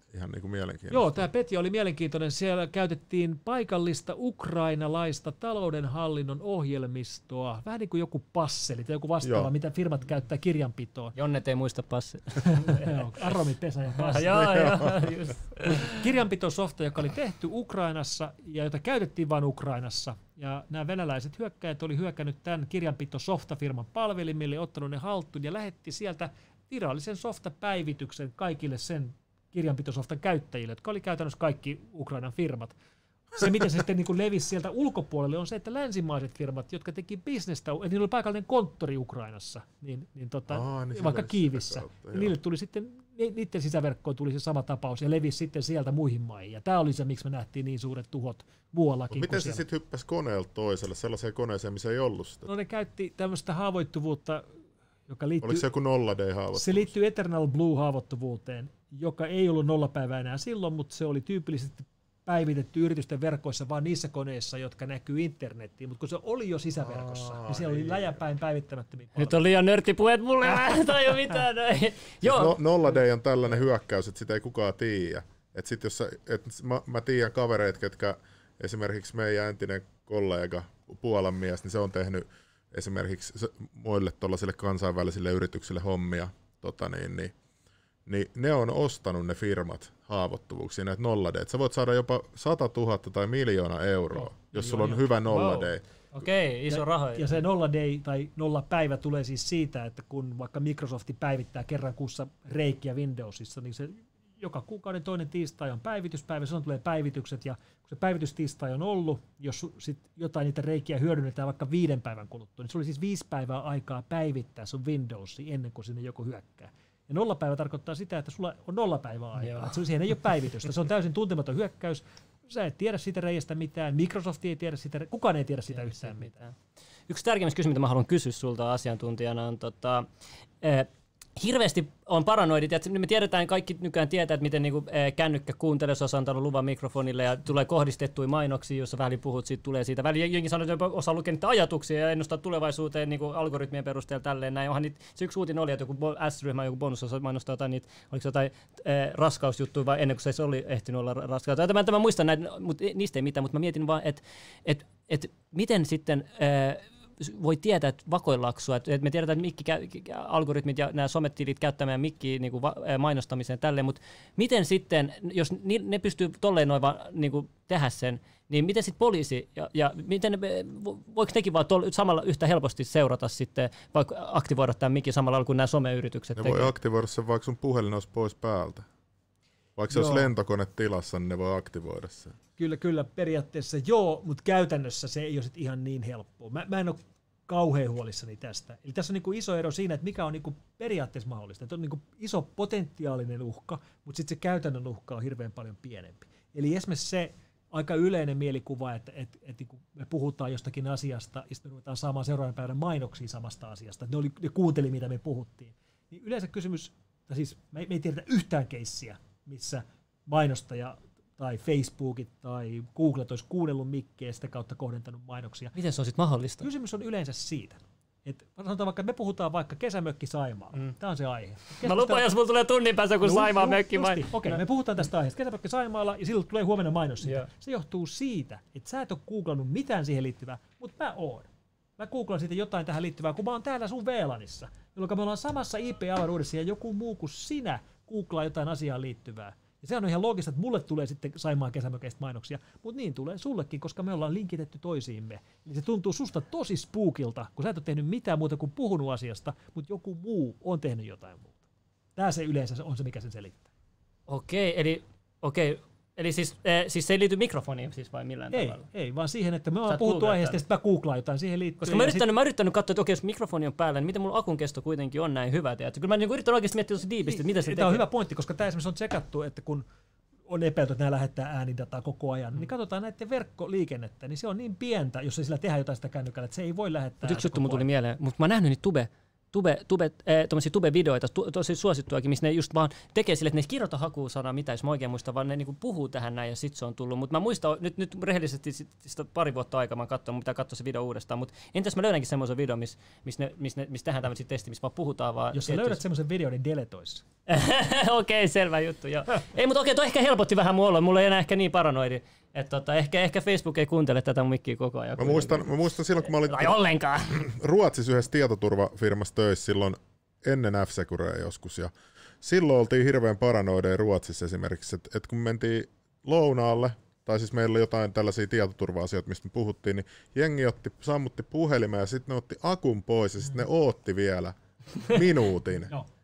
ihan niin kuin mielenkiintoista. Joo, tämä Petja oli mielenkiintoinen. Siellä käytettiin paikallista ukrainalaista taloudenhallinnon ohjelmistoa, vähän niin kuin joku passeli tai joku vastaava, mitä firmat käyttää kirjanpitoon. Jonnet ei muista passia. Aromi, pesä ja passi. Just. Kirjanpitosofta, joka oli tehty Ukrainassa ja jota käytettiin vain Ukrainassa. Ja nämä venäläiset hyökkäjät oli hyökännyt tämän kirjanpitosoftafirman palvelimille, ottanut ne haltuun ja lähetti sieltä virallisen softapäivityksen kaikille sen kirjanpitosoftan käyttäjille, jotka oli käytännössä kaikki Ukrainan firmat. Se, miten se sitten niin kuin levisi sieltä ulkopuolelle, on se, että länsimaiset firmat, jotka teki bisnestä, että niillä oli paikallinen konttori Ukrainassa, niin vaikka Kiivissä, niin niille tuli sitten, niiden sisäverkkoon tuli se sama tapaus ja levisi sitten sieltä muihin maihin. Ja tämä oli se, miksi me nähtiin niin suuret tuhot muuallakin. Miten se sitten hyppäsi koneelta toiselle, sellaiseen koneeseen, missä ei ollut sitä? No ne käytti tämmöistä haavoittuvuutta, joka liittyy... Oliko se joku 0D-haavoittuvuus? Se liittyy Eternal Blue-haavoittuvuuteen, joka ei ollut 0 päivää enää silloin, mutta se oli tyypillisesti päivitetty yritysten verkoissa vaan niissä koneissa, jotka näkyy internettiin, mutta kun se oli jo sisäverkossa, niin siellä oli läjäpäin päivämättömiä palveluja. Nyt on liian nörttipuheet mulle, tai jo mitään. Joo. 0D on tällainen hyökkäys, että sitä ei kukaan tiedä. Mä tiedän kavereita, ketkä esimerkiksi meidän entinen kollega, Puolan mies, niin se on tehnyt esimerkiksi muille tuollaisille kansainvälisille yrityksille hommia, niin ne on ostanut ne firmat haavoittuvuuksia, näitä 0D. Sä voit saada jopa 100 000 tai 1 000 000 euroa, jos sulla on hyvä 0D. Wow. Okei, iso raha. Ja se 0D tai 0 päivä tulee siis siitä, että kun vaikka Microsoft päivittää kerran kuussa reikiä Windowsissa, niin se joka kuukauden toinen tiistai on päivityspäivä, silloin tulee päivitykset, ja kun se päivitystiistai on ollut, jos sit jotain niitä reikiä hyödynnetään vaikka 5 päivän kuluttua, niin se oli siis 5 päivää aikaa päivittää sun Windowsi ennen kuin sinne joku hyökkää. Ja 0 päivä tarkoittaa sitä, että sulla on 0 päivää aikaa. Että siihen ei ole päivitystä. Se on täysin tuntematon hyökkäys. Sä et tiedä siitä reiästä mitään. Microsoft ei tiedä sitä, kukaan ei tiedä sitä yhtään mitään. Yksi tärkeimmistä kysymys, mitä mä haluan kysyä sulta asiantuntijana, on hirveästi on paranoidit, että me tiedetään, kaikki nykyään tietää, että miten niinku, kännykkä kuuntelee, jos on antanut luvan mikrofonille ja tulee kohdistettuja mainoksia, jossa väliin puhut, siitä tulee siitä. Väliin jenkin sanoo, että osaa lukea niitä ajatuksia ja ennustaa tulevaisuuteen niinku algoritmien perusteella tälleen näin. Onhan niitä, se yksi uutinen oli, että joku S-ryhmä, joku bonusosa mainostaa jotain niitä, oliko se jotain raskausjuttuja vai ennen kuin se oli ehtinyt olla raskautta. Mä muistan näitä, mutta niistä ei mitään, mutta mä mietin vaan, että miten sitten voi tietää, että vakoillaanko sua, että me tiedetään, että algoritmit ja nämä sometilit käyttämään mikkiä niin mainostamiseen tälleen, mutta miten sitten, jos ne pystyy tolleen noin vaan niin tehdä sen, niin miten sitten poliisi, ja miten, voiko nekin vaan samalla yhtä helposti seurata sitten, vaikka aktivoida tämän mikki samalla lailla kuin nämä someyritykset tekee? Ne voi aktivoida sen, vaikka sun puhelin olisi pois päältä. Vaikka se olisi lentokone tilassa, niin ne voi aktivoida sen. Kyllä, periaatteessa joo, mutta käytännössä se ei ole sit ihan niin helppoa. Mä en ole kauhean huolissani tästä. Eli tässä on niinku iso ero siinä, että mikä on niinku periaatteessa mahdollista. Että on niinku iso potentiaalinen uhka, mutta sitten se käytännön uhka on hirveän paljon pienempi. Eli esimerkiksi se aika yleinen mielikuva, että me puhutaan jostakin asiasta ja sitten me ruvetaan saamaan seuraavan päivänä mainoksia samasta asiasta. Että ne kuunteli, mitä me puhuttiin. Niin yleensä kysymys, siis me ei tiedetä yhtään keissiä, missä mainostaja tai Facebookit tai Googlet olisi kuunnellut mikkiä ja sitä kautta kohdentanut mainoksia. Miten se on sitten mahdollista? Kysymys on yleensä siitä, että sanotaan vaikka, me puhutaan vaikka kesämökki Saimaalla. Tämä on se aihe. Mä lupaan, jos mulla tulee tunnin päästä, kun Saimaa mökki. Okei, me puhutaan tästä aiheesta. Kesämökki Saimaalla ja silloin tulee huomenna mainos siitä. Se johtuu siitä, että sä et ole googlannut mitään siihen liittyvää, mutta mä oon. Mä googlaan siitä jotain tähän liittyvää, kun mä oon täällä sun VLANissa, jolloin me ollaan samassa IP-avaruudessa ja joku muu kuin sinä googlaa jotain asiaan liittyvää. Ja se on ihan loogista, että mulle tulee sitten Saimaan kesämökeistä mainoksia, mutta niin tulee sullekin, koska me ollaan linkitetty toisiimme. Eli se tuntuu susta tosi spookilta, kun sä et ole tehnyt mitään muuta kuin puhunut asiasta, mutta joku muu on tehnyt jotain muuta. Tämä se yleensä on se, mikä sen selittää. Eli siis se ei liity mikrofoniin siis vai millään tavalla? Ei, vaan siihen, että me ollaan puhuttu aiheesta ja sitten mä googlaan jotain siihen liittyen. Koska mä oon yrittänyt katsoa, että jos mikrofoni on päällä, niin miten mun akun kesto kuitenkin on näin hyvä. Kyllä mä yritän oikeasti miettiä tosi diipisti, että mitä se tekee. Tämä on hyvä pointti, koska tämä esimerkiksi on tsekattu, että kun on epäilty, että nämä lähettää äänidataa koko ajan, niin katsotaan näiden verkkoliikennettä, niin se on niin pientä, jos ei sillä tehdä jotain sitä kännykällä, että se ei voi lähettää. Mutta yksi juttu mun tuli mieleen, mutta mä oon nähnyt niitä tube-videoita, tosi suosittuakin, missä ne just vaan tekee sille, että ne ei kirjoita hakusanaa mitä, jos mä oikein muistan, vaan ne niinku puhuu tähän näin ja sit se on tullut. Mutta mä muistan, nyt rehellisesti sitä pari vuotta aikaa mä oon katsonut, mun pitää katsoa se video uudestaan, mutta entäs mä löydänkin semmoisen videon, missä tehdään tämmöisiä testiä, missä vaan puhutaan vaan. Jos sä löydät semmoisen videon, niin deletois. Okei, selvä juttu, joo. Ei, mutta okei, toi ehkä helpotti vähän mulla ei enää ehkä niin paranoidi. Että ehkä Facebook ei kuuntele tätä mikkiä koko ajan. Mä muistan silloin, kun mä olin ollenkaan. Ruotsissa yhdessä tietoturvafirmassa töissä silloin ennen F-Securea joskus. Ja silloin oltiin hirveän paranoideja Ruotsissa esimerkiksi, että kun mentiin lounaalle, tai siis meillä oli jotain tällaisia tietoturva-asioita, mistä me puhuttiin, niin jengi sammutti puhelimeen ja sitten ne otti akun pois ja sitten ne ootti vielä minuutin.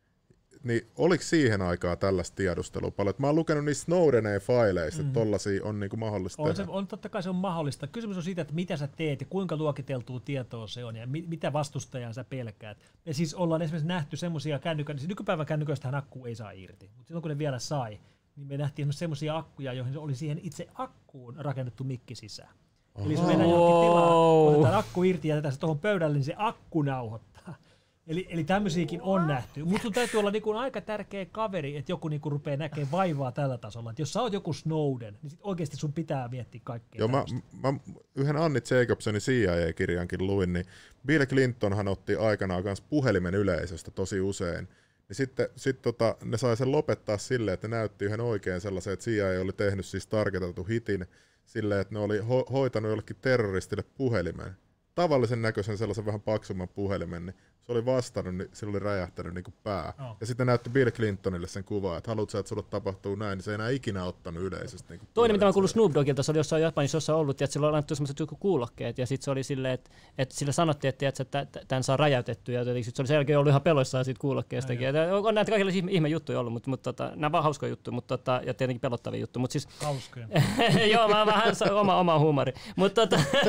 Niin oliko siihen aikaan tällaista tiedustelua paljon? Mä oon lukenut niistä Snowdenin faileista, että tollaisia on niinku mahdollista tehdä. Totta kai se on mahdollista. Kysymys on siitä, että mitä sä teet ja kuinka luokiteltua tietoa se on ja mitä vastustajaa sä pelkäät. Me siis ollaan esimerkiksi nähty semmoisia kännyköitä, siis nykypäivän kännyköistähän akku ei saa irti, mutta silloin kun ne vielä sai, niin me nähtiin semmoisia akkuja, joihin oli siihen itse akkuun rakennettu mikki sisään. Eli jos mennään johonkin tilaan, otetaan akku irti ja jätetään se tuohon pöydälle, niin se akku nauhoittaa. Eli tämmöisiäkin on nähty. Mutta sun täytyy olla niinku aika tärkeä kaveri, että joku niinku rupeaa näkemään vaivaa tällä tasolla. Et jos sä oot joku Snowden, niin sit oikeasti sun pitää miettiä kaikkea. Joo, mä yhden Anni Jacobsonin CIA-kirjankin luin, niin Bill Clintonhan otti aikanaan myös puhelimen yleisöstä tosi usein. Niin sitten ne sai sen lopettaa silleen, että ne näytti yhden oikein sellaisen, että CIA oli tehnyt siis targetattu hitin silleen, että ne oli hoitanut jollekin terroristille puhelimen. Tavallisen näköisen sellaisen vähän paksumman puhelimen, niin se oli vastannut, niin sillä oli räjähtänyt niin kuin pää. Ja sitten näytti Bill Clintonille sen kuvaa, että haluatko sä, että sulle tapahtuu näin, niin se ei enää ikinä ottanut yleisesti. Niin toinen, mitä mä kuullut Snoop Doggilta, se oli jossain Japanissa jossain ollut, että sillä on annettu sellaiset joku kuulokkeet, ja sitten se oli silleen, että sillä sanottiin, että tämän saa räjäytettyä, ja sitten se oli sen jälkeen ollut ihan peloissaan siitä kuulokkeestakin. On näitä kaikenlaisia ihme juttuja ollut, mutta nämä on vaan hauskoja juttuja, ja tietenkin pelottavia juttuja. Siis, hauskoja. Joo, mä vähän oma huumori. Mutta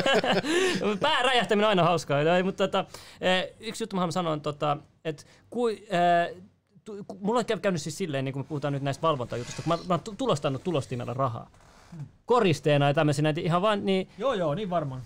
pää räjähtäminen on aina hauskaa. Mutta yksi juttu mä sanon, että mulla on käynyt siis silleen, niin kun me puhutaan nyt näistä valvontajutusta, kun mä oon tulostanut tulostimella rahaa. Koristeena ja tämmöisenä, ihan vaan niin... Joo, niin varmaan.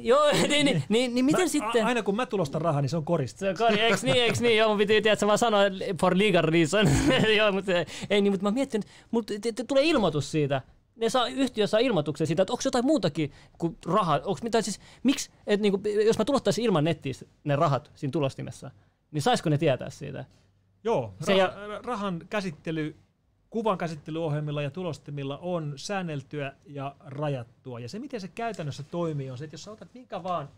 Niin miten sitten... Aina kun mä tulostan rahaa, niin se on koriste. Se on eiks niin? Joo, mun piti tiedä, että mä sanoin for legal reason. Joo, mutta ei niin, mutta mä mietin, mutta tulee ilmoitus siitä. Yhtiö saa ilmoituksen siitä, että onko jotain muutakin kuin rahaa. Siis, miksi, että niinku, jos mä tulostaisin ilman nettiä ne rahat siinä tulostimessa, niin saisiko ne tietää siitä? Joo, rahan käsittely, kuvan käsittelyohjelmilla ja tulostimilla on säänneltyä ja rajattua. Ja se, miten se käytännössä toimii, on se, että jos sä otat minkä vaan,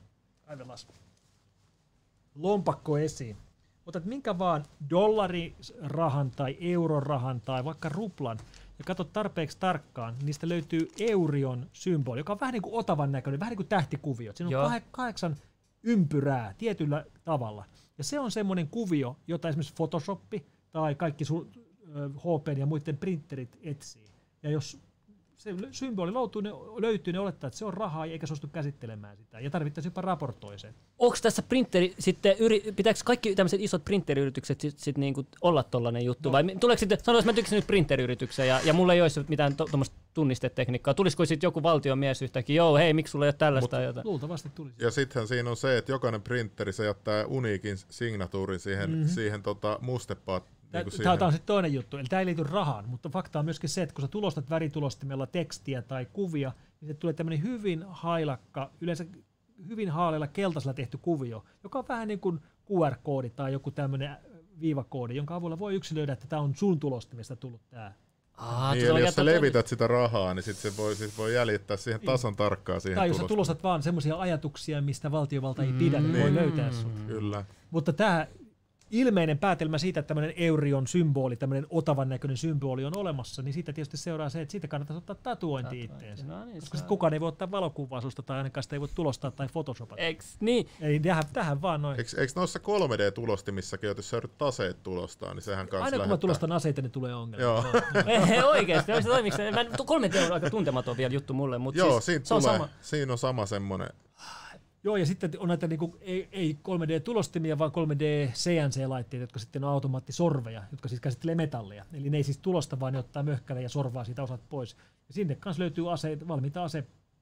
lompakko esiin, otat minkä vaan dollarirahan tai eurorahan tai vaikka ruplan, ja katsot tarpeeksi tarkkaan, niin niistä löytyy Eurion symboli, joka on vähän niin kuin Otavan näköinen, vähän niin kuin tähtikuviot. Siinä on 8 ympyrää tietyllä tavalla. Ja se on semmoinen kuvio, jota esimerkiksi Photoshop tai kaikki HP ja muiden printerit etsii. Ja jos se symboli löytyy, ne olettaa, että se on rahaa eikä suostu käsittelemään sitä. Ja tarvittaisiin jopa raportoi sen. Onko tässä printeri sitten, pitääkö kaikki tämmöiset isot printeriyritykset sit niinku olla tollainen juttu? No. Vai tuleeko sitten, sanotaan, että mä tykkäsin nyt printeriyrityksen ja mulla ei olisi mitään tuommoista tunnistetekniikkaa. Tulisiko sitten joku valtiomies yhtäkkiä, joo hei, miksi sulla ei ole tällaista? Luultavasti tulisi. Ja sittenhän siinä on se, että jokainen printeri se jättää uniikin signatuurin siihen mustepaattiin. Tämä on sitten toinen juttu, eli tämä ei liity rahaan, mutta fakta on myöskin se, että kun sä tulostat väritulostimella tekstiä tai kuvia, niin se tulee tämmöinen hyvin hailakka, yleensä hyvin haaleilla keltaisella tehty kuvio, joka on vähän niin kuin QR-koodi tai joku tämmöinen viivakoodi, jonka avulla voi yksilöidä, että tämä on sun tulostimesta tullut tämä. Niin, eli jos sä levität sitä rahaa, niin sit se voi jäljittää siihen tasan tarkkaan siihen. Tai jos sä tulostat vaan semmoisia ajatuksia, mistä valtiovalta ei pidä, niin voi löytää sut. Kyllä. Mutta tämä ilmeinen päätelmä siitä, että tämmöinen Eurion symboli, tämmöinen Otavan näköinen symboli on olemassa, niin siitä tietysti seuraa se, että siitä kannattaisi ottaa tatuointi itteensä. No niin, koska kukaan ei voi ottaa valokuvaa susta tai ainakaan sitä ei voi tulostaa tai photoshopata. Eiks niin? Ei, tähän vaan noin. Eikö noissa 3D-tulostimissakin, jos sä yrität aseet tulostaa, niin sehän kanssa aina kun mä tulostan aseita, niin tulee ongelma. Joo. Oikeesti, 3D on aika tuntematon vielä juttu mulle, mutta joo, siis siinä on sama semmoinen. Joo, ja sitten on näitä niinku, ei 3D-tulostimia, vaan 3D-CNC-laitteita, jotka sitten on automaattisorveja, jotka siis käsittelee metallia. Eli ne ei siis tulosta, vaan ne ottaa möhkäle ja sorvaa siitä osat pois. Ja sinne kanssa löytyy valmiita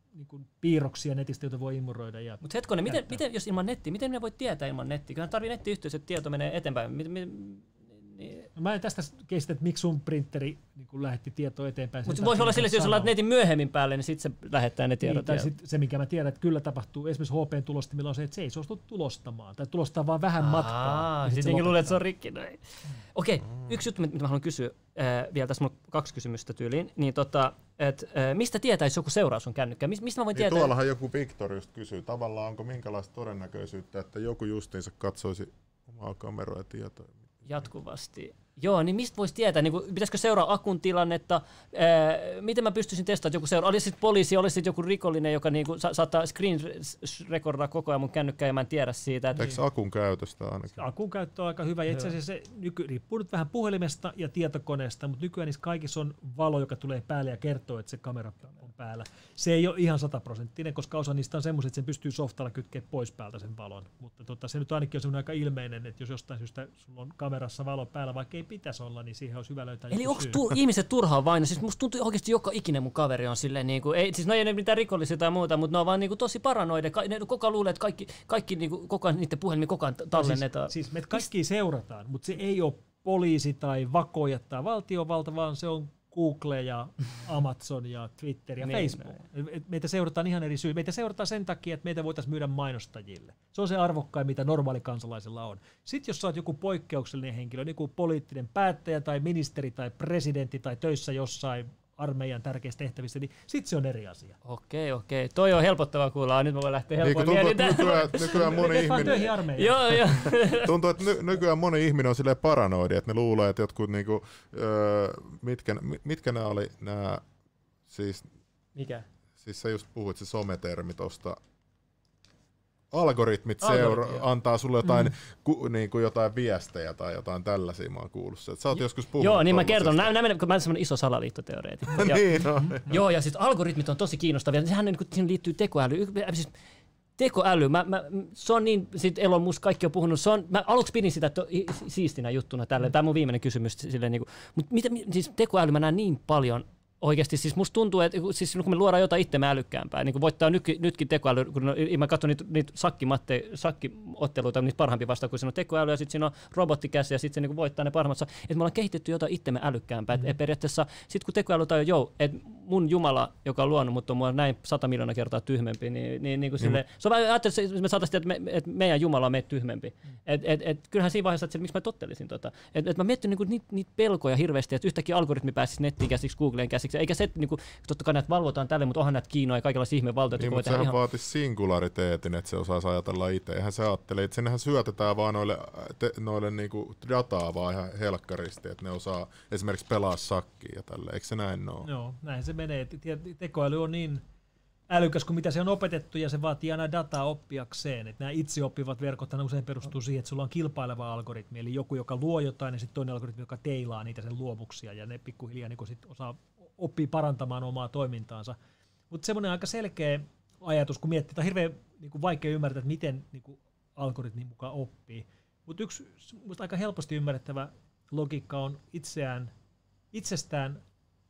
niin piirroksia netistä, joita voi imuroida. Mutta hetkonen, miten, jos ilman nettiä, miten me voi tietää ilman nettiä? Kyllä tarvii nettiyhteys, että tieto menee eteenpäin. Mä en tästä keistä, että miksi sun printeri niin lähetti tietoa eteenpäin. Mutta voisi olla sille, että jos olet netin myöhemmin päälle, niin sitten se lähettää ne tiedot. Tai se, mikä mä tiedän, että kyllä tapahtuu, esimerkiksi HP:n tulostimilla on se, että se ei suostu tulostamaan, tai tulostaa vaan vähän matkaa. Sittenkin luulen, että se on rikki. Okei, yksi juttu, mitä mä haluan kysyä vielä, tässä mulla on 2 kysymystä tyyliin, niin mistä tietää, jos joku seuraa sun kännykkää? Mistä mä voin tietää? Tuollahan joku Victor just kysyy, tavallaan onko minkälaista todennäköisyyttä, että joku justiinsa katsoisi omaa kameraa tietoa? Jatkuvasti. Joo, niin mistä voisi tietää? Niin pitäisikö seuraa akun tilannetta? Miten mä pystyisin testaamaan, että joku seuraa? Olisi sitten poliisi, olisi sitten joku rikollinen, joka niinku saattaa screen recordaa koko ajan mun kännykkää ja mä en tiedä siitä. Eikö akun käytöstä ainakin? Akun käyttö on aika hyvä. Ja itse asiassa se riippuu nyt vähän puhelimesta ja tietokoneesta, mutta nykyään niissä kaikissa on valo, joka tulee päälle ja kertoo, että se kamera on päällä. Se ei ole ihan 100%, koska osa niistä on semmoiset, että sen pystyy softalla kytkemään pois päältä sen valon. Mutta se nyt ainakin on semmoinen aika ilmeinen, että jos jostain syystä sulla on kamerassa valo päällä, vaikka ei pitäisi olla, niin siihen olisi hyvä löytää. Eli onko ihmiset turhaan vain? Siis musta tuntuu oikeasti joka ikinen mun kaveri on silleen, niinku, ei, siis no ei ole mitään rikollisia tai muuta, mutta ne on vaan niinku tosi paranoide. Ne koko ajan luulee, että kaikki niinku, koko ajan niiden puhelimia koko ajan tallennetaan. Siis me kaikki seurataan, mutta se ei ole poliisi tai vakoja tai valtiovalta, vaan se on Google ja Amazon ja Twitter ja Facebook. Meitä seurataan ihan eri syy. Meitä seurataan sen takia, että meitä voitaisiin myydä mainostajille. Se on se arvokkain, mitä normaali kansalaisilla on. Sitten jos sä oot joku poikkeuksellinen henkilö, niin kuin poliittinen päättäjä tai ministeri tai presidentti tai töissä jossain armeijan tärkeissä tehtävissä, niin sitten se on eri asia. Okei. Toi on helpottavaa kuulla. Nyt mä voin lähteä helpoin mietitään. Nykyään moni ihminen... Joo. Tuntuu, että nykyään moni ihminen on silleen paranoidi, että ne luulee, että jotkut niinku, mitkä nämä oli nämä, siis... Mikä? Siis sä just puhuit se sometermi tosta. Algoritmit antaa sulle jotain, niinku jotain viestejä tai jotain tällaisia, mä oon kuullut. Sä oot joskus puhunut. Joo, niin mä kerton. Mä olen semmoinen iso salaliittoteoreetikko. Niin on. Joo, ja sitten algoritmit on tosi kiinnostavia. Sehän siihen liittyy tekoäly. Tekoäly, se on niin, sit Elon Musk kaikki on puhunut, mä aluksi pidin sitä siistinä juttuna tälle. Tämä on mun viimeinen kysymys. Mutta siis tekoäly mä näen niin paljon. Oikeasti siis musta tuntuu, että siis kun me luodaan jotain itsemme älykkäämpää, niin kuin voittaa nytkin tekoäly, kun mä katson niitä sakkiotteluita, niitä parhaimpia vastaan, kun siinä on tekoäly ja sitten siinä on robottikäsi ja sitten se niin voittaa ne parhaimmat. Että me ollaan kehitetty jotain itsemme älykkäämpää. Et periaatteessa sitten kun tekoäly tajuu, että mun Jumala, joka on luonut mut on mua näin 100 miljoonaa kertaa tyhmempi, niin silleen, se on ajattelin, että me saataisiin, että meidän Jumala on meitä tyhmempi. Kyllähän siinä vaiheessa, että miksi mä tottelisin tota. Mä mietin niitä pelkoja hirveästi, että yhtäkkiä algoritmi pääsisi nettiin käsiksi, Googleen käsiksi. Eikä se, että totta kai näitä valvotaan tälle, mutta onhan näitä Kiinoa ja kaikenlaisia ihmevaltoja. Niin, mutta sehän vaatisi singulariteetin, että se osaisi ajatella itse. Eihän se ajattele, että sinnehän syötetään vaan noille niinku dataa vaan ihan helkkaristi, että ne osaa esimerkiksi pelaa sakkia ja tälle. Eikö se näin ole? Joo, näin se menee. Tekoäly on niin älykäs kuin mitä se on opetettu ja se vaatii aina dataa oppiakseen. Että nämä itseoppivat verkot usein perustuu siihen, että sulla on kilpaileva algoritmi, eli joku, joka luo jotain ja sitten toinen algoritmi, joka teilaa niitä sen luomuksia ja ne pikkuhiljaa niin sit oppii parantamaan omaa toimintaansa. Mutta semmoinen aika selkeä ajatus, kun miettii, että on hirveän niin vaikea ymmärtää, että miten niin algoritmi mukaan oppii. Mutta yksi musta aika helposti ymmärrettävä logiikka on itsestään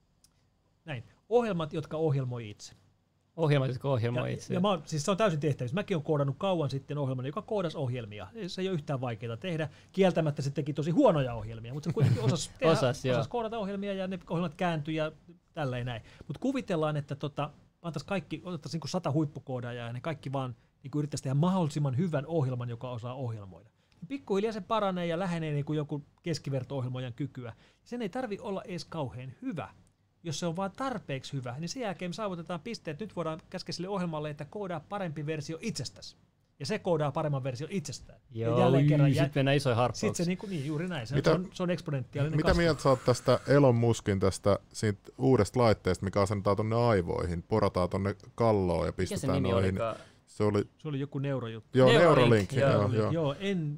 näin. Ohjelmat, jotka ohjelmoi itse. Ohjelmat, jotka ohjelmoi itse. Ja siis se on täysin tehtävissä. Mäkin olen koodannut kauan sitten ohjelman, joka koodasi ohjelmia. Se ei ole yhtään vaikeaa tehdä. Kieltämättä se teki tosi huonoja ohjelmia, mutta se kuitenkin osasi koodata ohjelmia ja ne ohjelmat kääntyi ja tälleen näin. Mutta kuvitellaan, että otettaisiin 100 huippukoodaajaa ja ne kaikki vaan niin yrittäisi tehdä mahdollisimman hyvän ohjelman, joka osaa ohjelmoida. Pikkuhiljaa se paranee ja lähenee niin kuin joku keskiverto-ohjelmoijan kykyä. Sen ei tarvitse olla edes kauhean hyvä. Jos se on vaan tarpeeksi hyvä, niin sen jälkeen me saavutetaan pisteet. Nyt voidaan käskeä sille ohjelmalle, että koodaa parempi versio itsestäsi. Ja se koodaa paremman version itsestään. Joo, sitten mennään isoja harppauksia. Sitten se niin, juuri näin. Se on eksponentiaalinen Mitä mieltä sä oot tästä Elon Muskin tästä siitä uudesta laitteesta, mikä asennetaan tonne aivoihin, porataan tonne kalloon ja pistetään noihin. Se oli joku neurojuttu. Joo, Neuralink. Joo,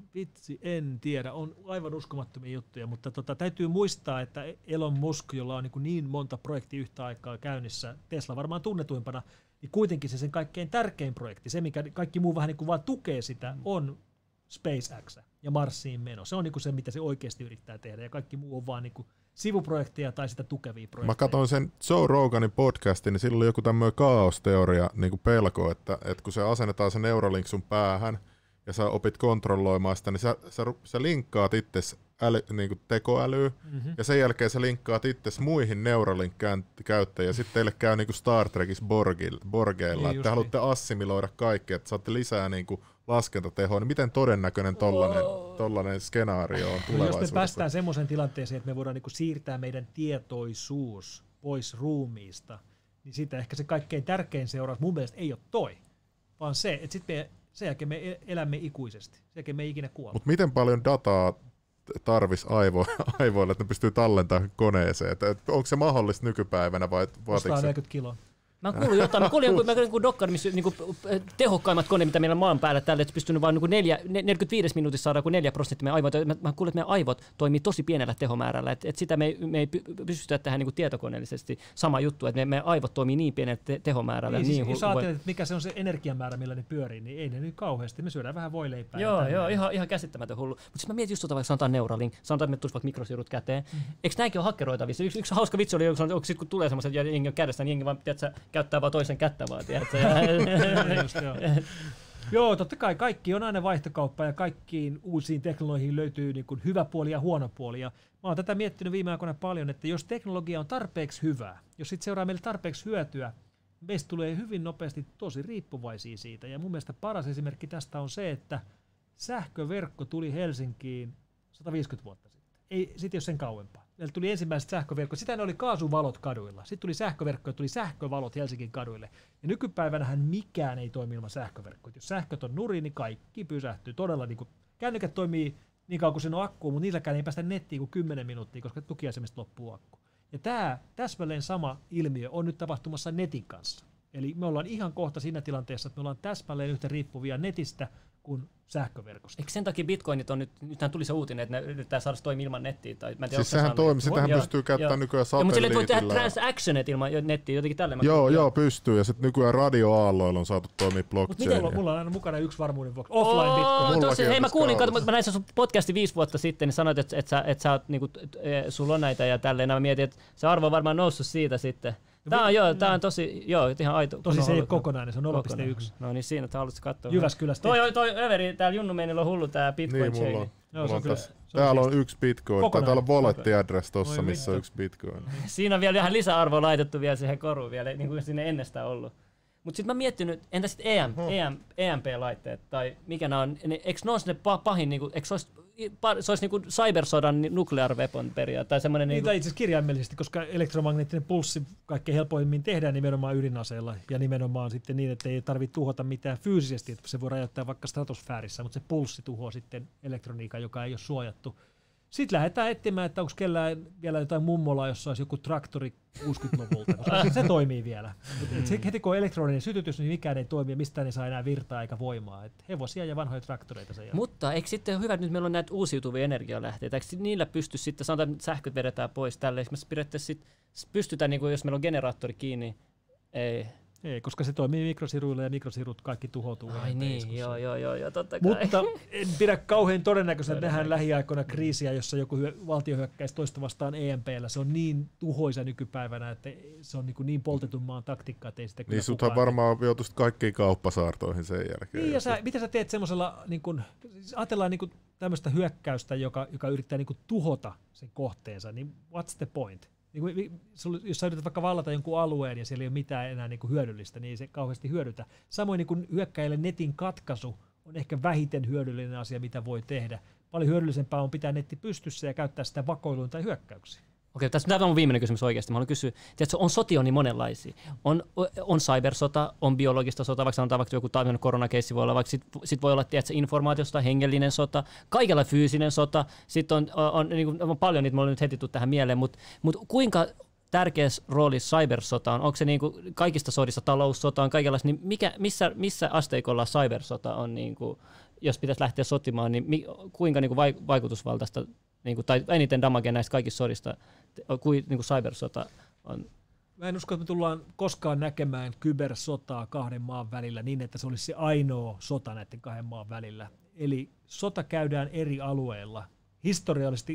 en tiedä. On aivan uskomattomia juttuja, mutta täytyy muistaa, että Elon Musk, jolla on niin monta projektia yhtä aikaa käynnissä, Tesla varmaan tunnetuimpana, niin kuitenkin se sen kaikkein tärkein projekti, se mikä kaikki muu vähän niin kuin vaan tukee sitä, on SpaceX ja Marsiin meno. Se on niin kuin se, mitä se oikeasti yrittää tehdä, ja kaikki muu on vaan niin kuin sivuprojekteja tai sitä tukevia projekteja. Mä katsoin sen Joe Roganin podcastin, niin sillä oli joku tämmöinen kaosteoria niin kuin pelko, että kun se asennetaan se Neuralink sun päähän ja sä opit kontrolloimaan sitä, niin sä linkkaat itses niin tekoälyyn ja sen jälkeen sä linkkaat itses muihin Neuralink-käyttäjiin ja sitten teille käy niin kuin Star Trekissa Borgeilla, niin, että te haluatte assimiloida kaikkea, että saatte lisää niin kuin laskentatehoa, niin miten todennäköinen tollainen skenaario on tulevaisuudessa? Jos me päästään semmoiseen tilanteeseen, että me voidaan niin kuin siirtää meidän tietoisuus pois ruumiista, niin siitä ehkä se kaikkein tärkein seuraus mun mielestä ei ole toi, vaan se, että sitten sen jälkeen me elämme ikuisesti, sen jälkeen me ei ikinä kuolla. Mutta miten paljon dataa tarvisi aivoille, että ne pystyy tallentamaan koneeseen? Onko se mahdollista nykypäivänä vai vaatiiko se? 140 kiloa. Mä kuulin jonkun dokkari, missä niinku tehokkaimmat koneet, mitä meillä maan päällä tällä, että pystynyt vain 45 minuutissa saada kuin 4% meidän aivoita. Mä kuulin, että meidän aivot toimii tosi pienellä tehomäärällä, että sitä me ei pystytä tehdä niinku tietokoneellisesti sama juttu, että meidän aivot toimii niin pienellä tehomäärällä. Niin, jos ajattelet, että mikä se on se energiamäärä, millä ne pyörii, niin ei ne nyt kauheasti. Me syödään vähän voileipää. Joo, ihan käsittämätön hullu. Mutta sitten mä mietin just vaikka sanotaan Neuralink, sanotaan, että me tulisi vaikka mikrosirut käteen. Eikö näinkin ole hakkeroitavissa? Yksi hauska vitsi oli, onko sitten kun tulee semmoiset ja jengi on kädessä, niin jengi vaan käyttää vaan toisen kättä vaan, tiedätkö? Joo, totta kai kaikki on aina vaihtokauppa ja kaikkiin uusiin teknologiin löytyy niin kuin hyvä puoli ja huono puoli. Ja mä oon tätä miettinyt viime aikoina paljon, että jos teknologia on tarpeeksi hyvää, jos sit seuraa meille tarpeeksi hyötyä, meistä tulee hyvin nopeasti tosi riippuvaisia siitä. Ja mun mielestä paras esimerkki tästä on se, että sähköverkko tuli Helsinkiin 150 vuotta sitten. Ei ole sen kauempaa. Meillä tuli ensimmäiset sähköverkot. Sitä ne oli kaasuvalot kaduilla. Sitten tuli sähköverkko ja tuli sähkövalot Helsingin kaduille. Ja nykypäivänähän mikään ei toimi ilman sähköverkkoa. Jos sähköt on nurin, niin kaikki pysähtyy. Todella niin kuin, kännykät toimii niin kauan kuin siinä on akkua, mutta niilläkään ei päästä nettiin kuin 10 minuuttia, koska tukiasemista loppuu akku. Ja tämä täsmälleen sama ilmiö on nyt tapahtumassa netin kanssa. Eli me ollaan ihan kohta siinä tilanteessa, että me ollaan täsmälleen yhtä riippuvia netistä kuin sähköverkosta. Eikö sen takia bitcoinit on nythän tuli se uutinen, että ne yrittää saada toimia ilman nettiä? Tai, mä en tiedä, siis sehän toimii, sitähän pystyy käyttämään nykyään satelliitilla. Mutta sille voi tehdä transactionet ilman nettiä, jotenkin tällä. Joo, pystyy, ja sitten nykyään radioaalloilla on saatu toimia blockchain. Mutta mulla on aina mukana yksi varmuuden vuoksi. Offline bitcoin. Hei, mä kuulin, mä näin sun podcastin 5 vuotta sitten, niin sanoit, että sä oot, niinku, sulla on näitä ja tälleen. Mä mietin, että se arvo on varmaan noussut siitä sitten. Tää on tosi, ihan aito. Tosi se ei ole kokonainen, se on 0,1. No niin siinä, että haluatko katsoa. Jyväskylästä. Toi Överi, täällä Junnumeenillä on hullu tää bitcoin chain. Niin, täällä on yksi bitcoin, täällä on wallet address tossa, missä on yksi bitcoin. Siinä on vielä vähän lisäarvoa laitettu vielä siihen koruun vielä, niin kuin sinne ennestään ollut. Mutta sitten mä miettinyt, entä sitten EMP-laitteet, tai mikä nämä on, eikö ne ole sinne pahin, niinku, eikö se olisi niinku cybersodan nuclear weapon periaate, tai semmoinen niin, itse asiassa kirjaimellisesti, koska elektromagneettinen pulssi kaikkein helpoimmin tehdään nimenomaan ydinaseella, ja nimenomaan sitten niin, että ei tarvitse tuhota mitään fyysisesti, että se voi rajoittaa vaikka stratosfäärissä, mutta se pulssi tuhoaa sitten elektroniikan, joka ei ole suojattu. Sitten lähdetään etsimään, että onko kellään vielä jotain mummolaa, jossa olisi joku traktori 60-luvulta, koska se toimii vielä. Heti kun on elektroninen sytytys, niin mikään ei toimi ja mistään ei saa enää virtaa eikä voimaa. Et hevosia ja vanhoja traktoreita se jää. Mutta eikö sitten ole hyvä, että nyt meillä on näitä uusiutuvia energialähteitä? Eikö niillä pysty sitten, sanotaan, että sähköt vedetään pois tälle, pystytään, niin kuin jos meillä on generaattori kiinni, Ei, koska se toimii mikrosiruilla ja mikrosirut kaikki tuhoutuu. Ai niin, joo, totta kai. Mutta en pidä kauhean todennäköisenä, että nähdään lähiaikoina kriisiä, jossa joku valtio hyökkäisi toista vastaan EMP:llä. Se on niin tuhoisa nykypäivänä, että se on niin poltetun maan taktiikka, että ei sitä kyllä niin suthan varmaan joutuisi kaikkiin kauppasaartoihin sen jälkeen. Niin, ja mitä sä teet semmoisella, siis ajatellaan tämmöistä hyökkäystä, joka yrittää tuhota sen kohteensa, niin what's the point? Jos sä yrität vaikka vallata jonkun alueen ja siellä ei ole mitään enää hyödyllistä, niin ei se kauheasti hyödytä. Samoin hyökkäjille netin katkaisu on ehkä vähiten hyödyllinen asia, mitä voi tehdä. Paljon hyödyllisempää on pitää netti pystyssä ja käyttää sitä vakoiluun tai hyökkäyksiin. Okei, tämä on viimeinen kysymys oikeasti. Mä haluan kysyä, tiedätkö, on sotia niin monenlaisia. On cybersota, on biologista sota, vaikka sanotaan vaikka joku koronakeissi voi olla, vaikka sit voi olla, tiedätkö, informaatiosta, hengellinen sota, kaikella fyysinen sota. Sitten on paljon niitä, mulla nyt heti tullut tähän mieleen, mutta kuinka tärkeässä roolissa cybersota on? Onko se kaikista sodissa taloussota on kaikenlaista, niin missä asteikolla cybersota on, jos pitäisi lähteä sotimaan, niin kuinka vaikutusvaltaista tai eniten damagea näistä kaikista sodista, kuin cybersota on? Mä en usko, että me tullaan koskaan näkemään kybersotaa kahden maan välillä niin, että se olisi se ainoa sota näiden kahden maan välillä. Eli sota käydään eri alueilla. Historiallisesti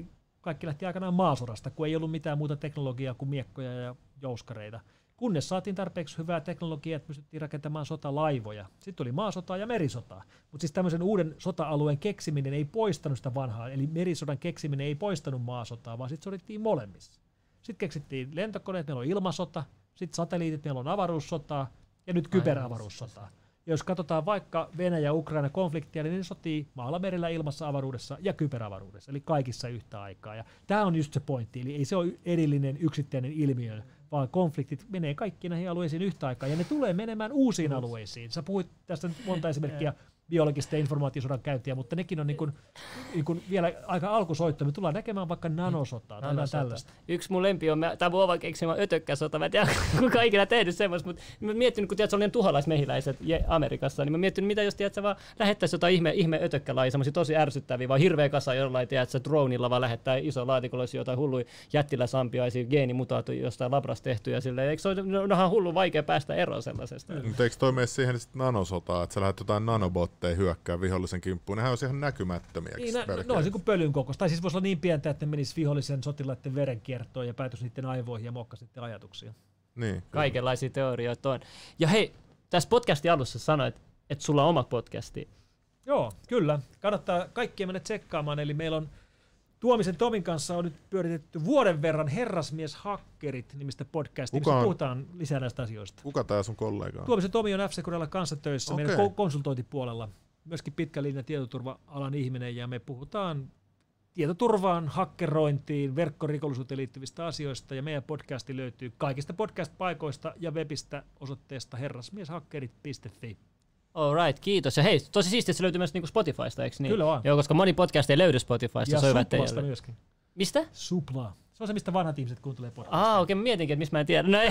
kaikki lähti aikanaan maasodasta, kun ei ollut mitään muuta teknologiaa kuin miekkoja ja jouskareita. Kunnes saatiin tarpeeksi hyvää teknologiaa, että pystyttiin rakentamaan sotalaivoja. Sitten tuli maasota ja merisota. Mutta siis tämmöisen uuden sota-alueen keksiminen ei poistanut sitä vanhaa, eli merisodan keksiminen ei poistanut maasotaa, vaan sitten sodittiin molemmissa. Sitten keksittiin lentokoneet, meillä on ilmasota, sitten satelliitit, meillä on avaruussotaa ja nyt kyberavaruussotaa. Ja jos katsotaan vaikka Venäjä-Ukraina-konfliktia, niin ne sotii maalla, merellä, ilmassa, avaruudessa ja kyberavaruudessa, eli kaikissa yhtä aikaa. Ja tämä on just se pointti, eli ei se ole erillinen yksittäinen ilmiö, vaan konfliktit menee kaikkiin näihin alueisiin yhtä aikaa, ja ne tulee menemään uusiin alueisiin. Sä puhuit tästä monta esimerkkiä biologista ja informaatiosodan käyntiä, mutta nekin on niin kuin vielä aika alkusoitto. Me tullaan näkemään vaikka nanosotaa tai tällaista. Yksi mun lempi on tämä Vuovan keksimä ötökkäsota. Mä en tiedä, kuka ikinä tehnyt semmoista, mutta mä miettinyt, kun tiedät, se oli tuholaismehiläiset Amerikassa, niin mä miettinyt, mitä jos tiedät, sä vaan lähettäisiin jotain ihme ötökkälajia, semmoisia tosi ärsyttäviä, vaan hirveä kasa jollain, tiedät, sä dronilla vaan lähettää iso laatikolla jotain hulluja jättiläsampiaisia geenimutaatio jostain labrasta tehtyjä silleen. Eikö se ole ihan hullu vaikea päästä eroon sellaisesta? Mutta eikö toi mene siihen nanosotaa, että sä lähdet jotain nanobotteja hyökkää vihollisen kimppuun? Nehän on ihan näkymättömiä. Niin, no on se kuin pölyn kokoista. Tai siis voisi olla niin pientä, että ne menisi vihollisen sotilaiden verenkiertoon ja päätös niiden aivoihin ja mokkasi niiden ajatuksia. Niin, kaikenlaisia teorioita on. Ja hei, tässä podcastin alussa sanoit, että sulla on oma podcasti. Joo, kyllä. Kannattaa kaikkia mennä tsekkaamaan. Eli meillä on Tuomisen Tomin kanssa on nyt pyöritetty vuoden verran Herrasmies-hakkerit nimistä podcastia, missä puhutaan lisää näistä asioista. Kuka tää sun kollega on? Tuomisen Tomi on F-Securella kanssa töissä meidän konsultointipuolella. Myöskin pitkän linjan tietoturva-alan ihminen, ja me puhutaan tietoturvaan, hakkerointiin, verkkorikollisuuteen liittyvistä asioista, ja meidän podcasti löytyy kaikista podcast-paikoista ja webistä osoitteesta herrasmieshakkerit.fi. Alright, kiitos. Ja hei, tosi siistiä, että se löytyy myös niinku Spotifysta, eikö niin? Kyllä vaan. Joo, koska moni podcast ei löydy Spotifysta. Ja Suplasta myöskin. Mistä? Supla. Se on se, mistä vanhat ihmiset kuuntelee podcastia. Okei, mä mietinkin, että mistä mä en tiedä. No,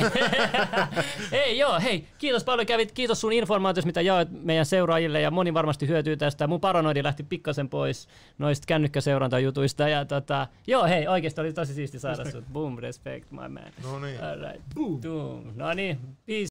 hei, kiitos paljon kiitos sun informaatiosta, mitä jaoit meidän seuraajille, ja moni varmasti hyötyy tästä. Mun paranoidi lähti pikkasen pois noista kännykkäseurantajutuista, ja hei, oikeesti oli tosi siisti saada sut. Boom, respect, my man. No niin. Alright. Boom. No niin, peace.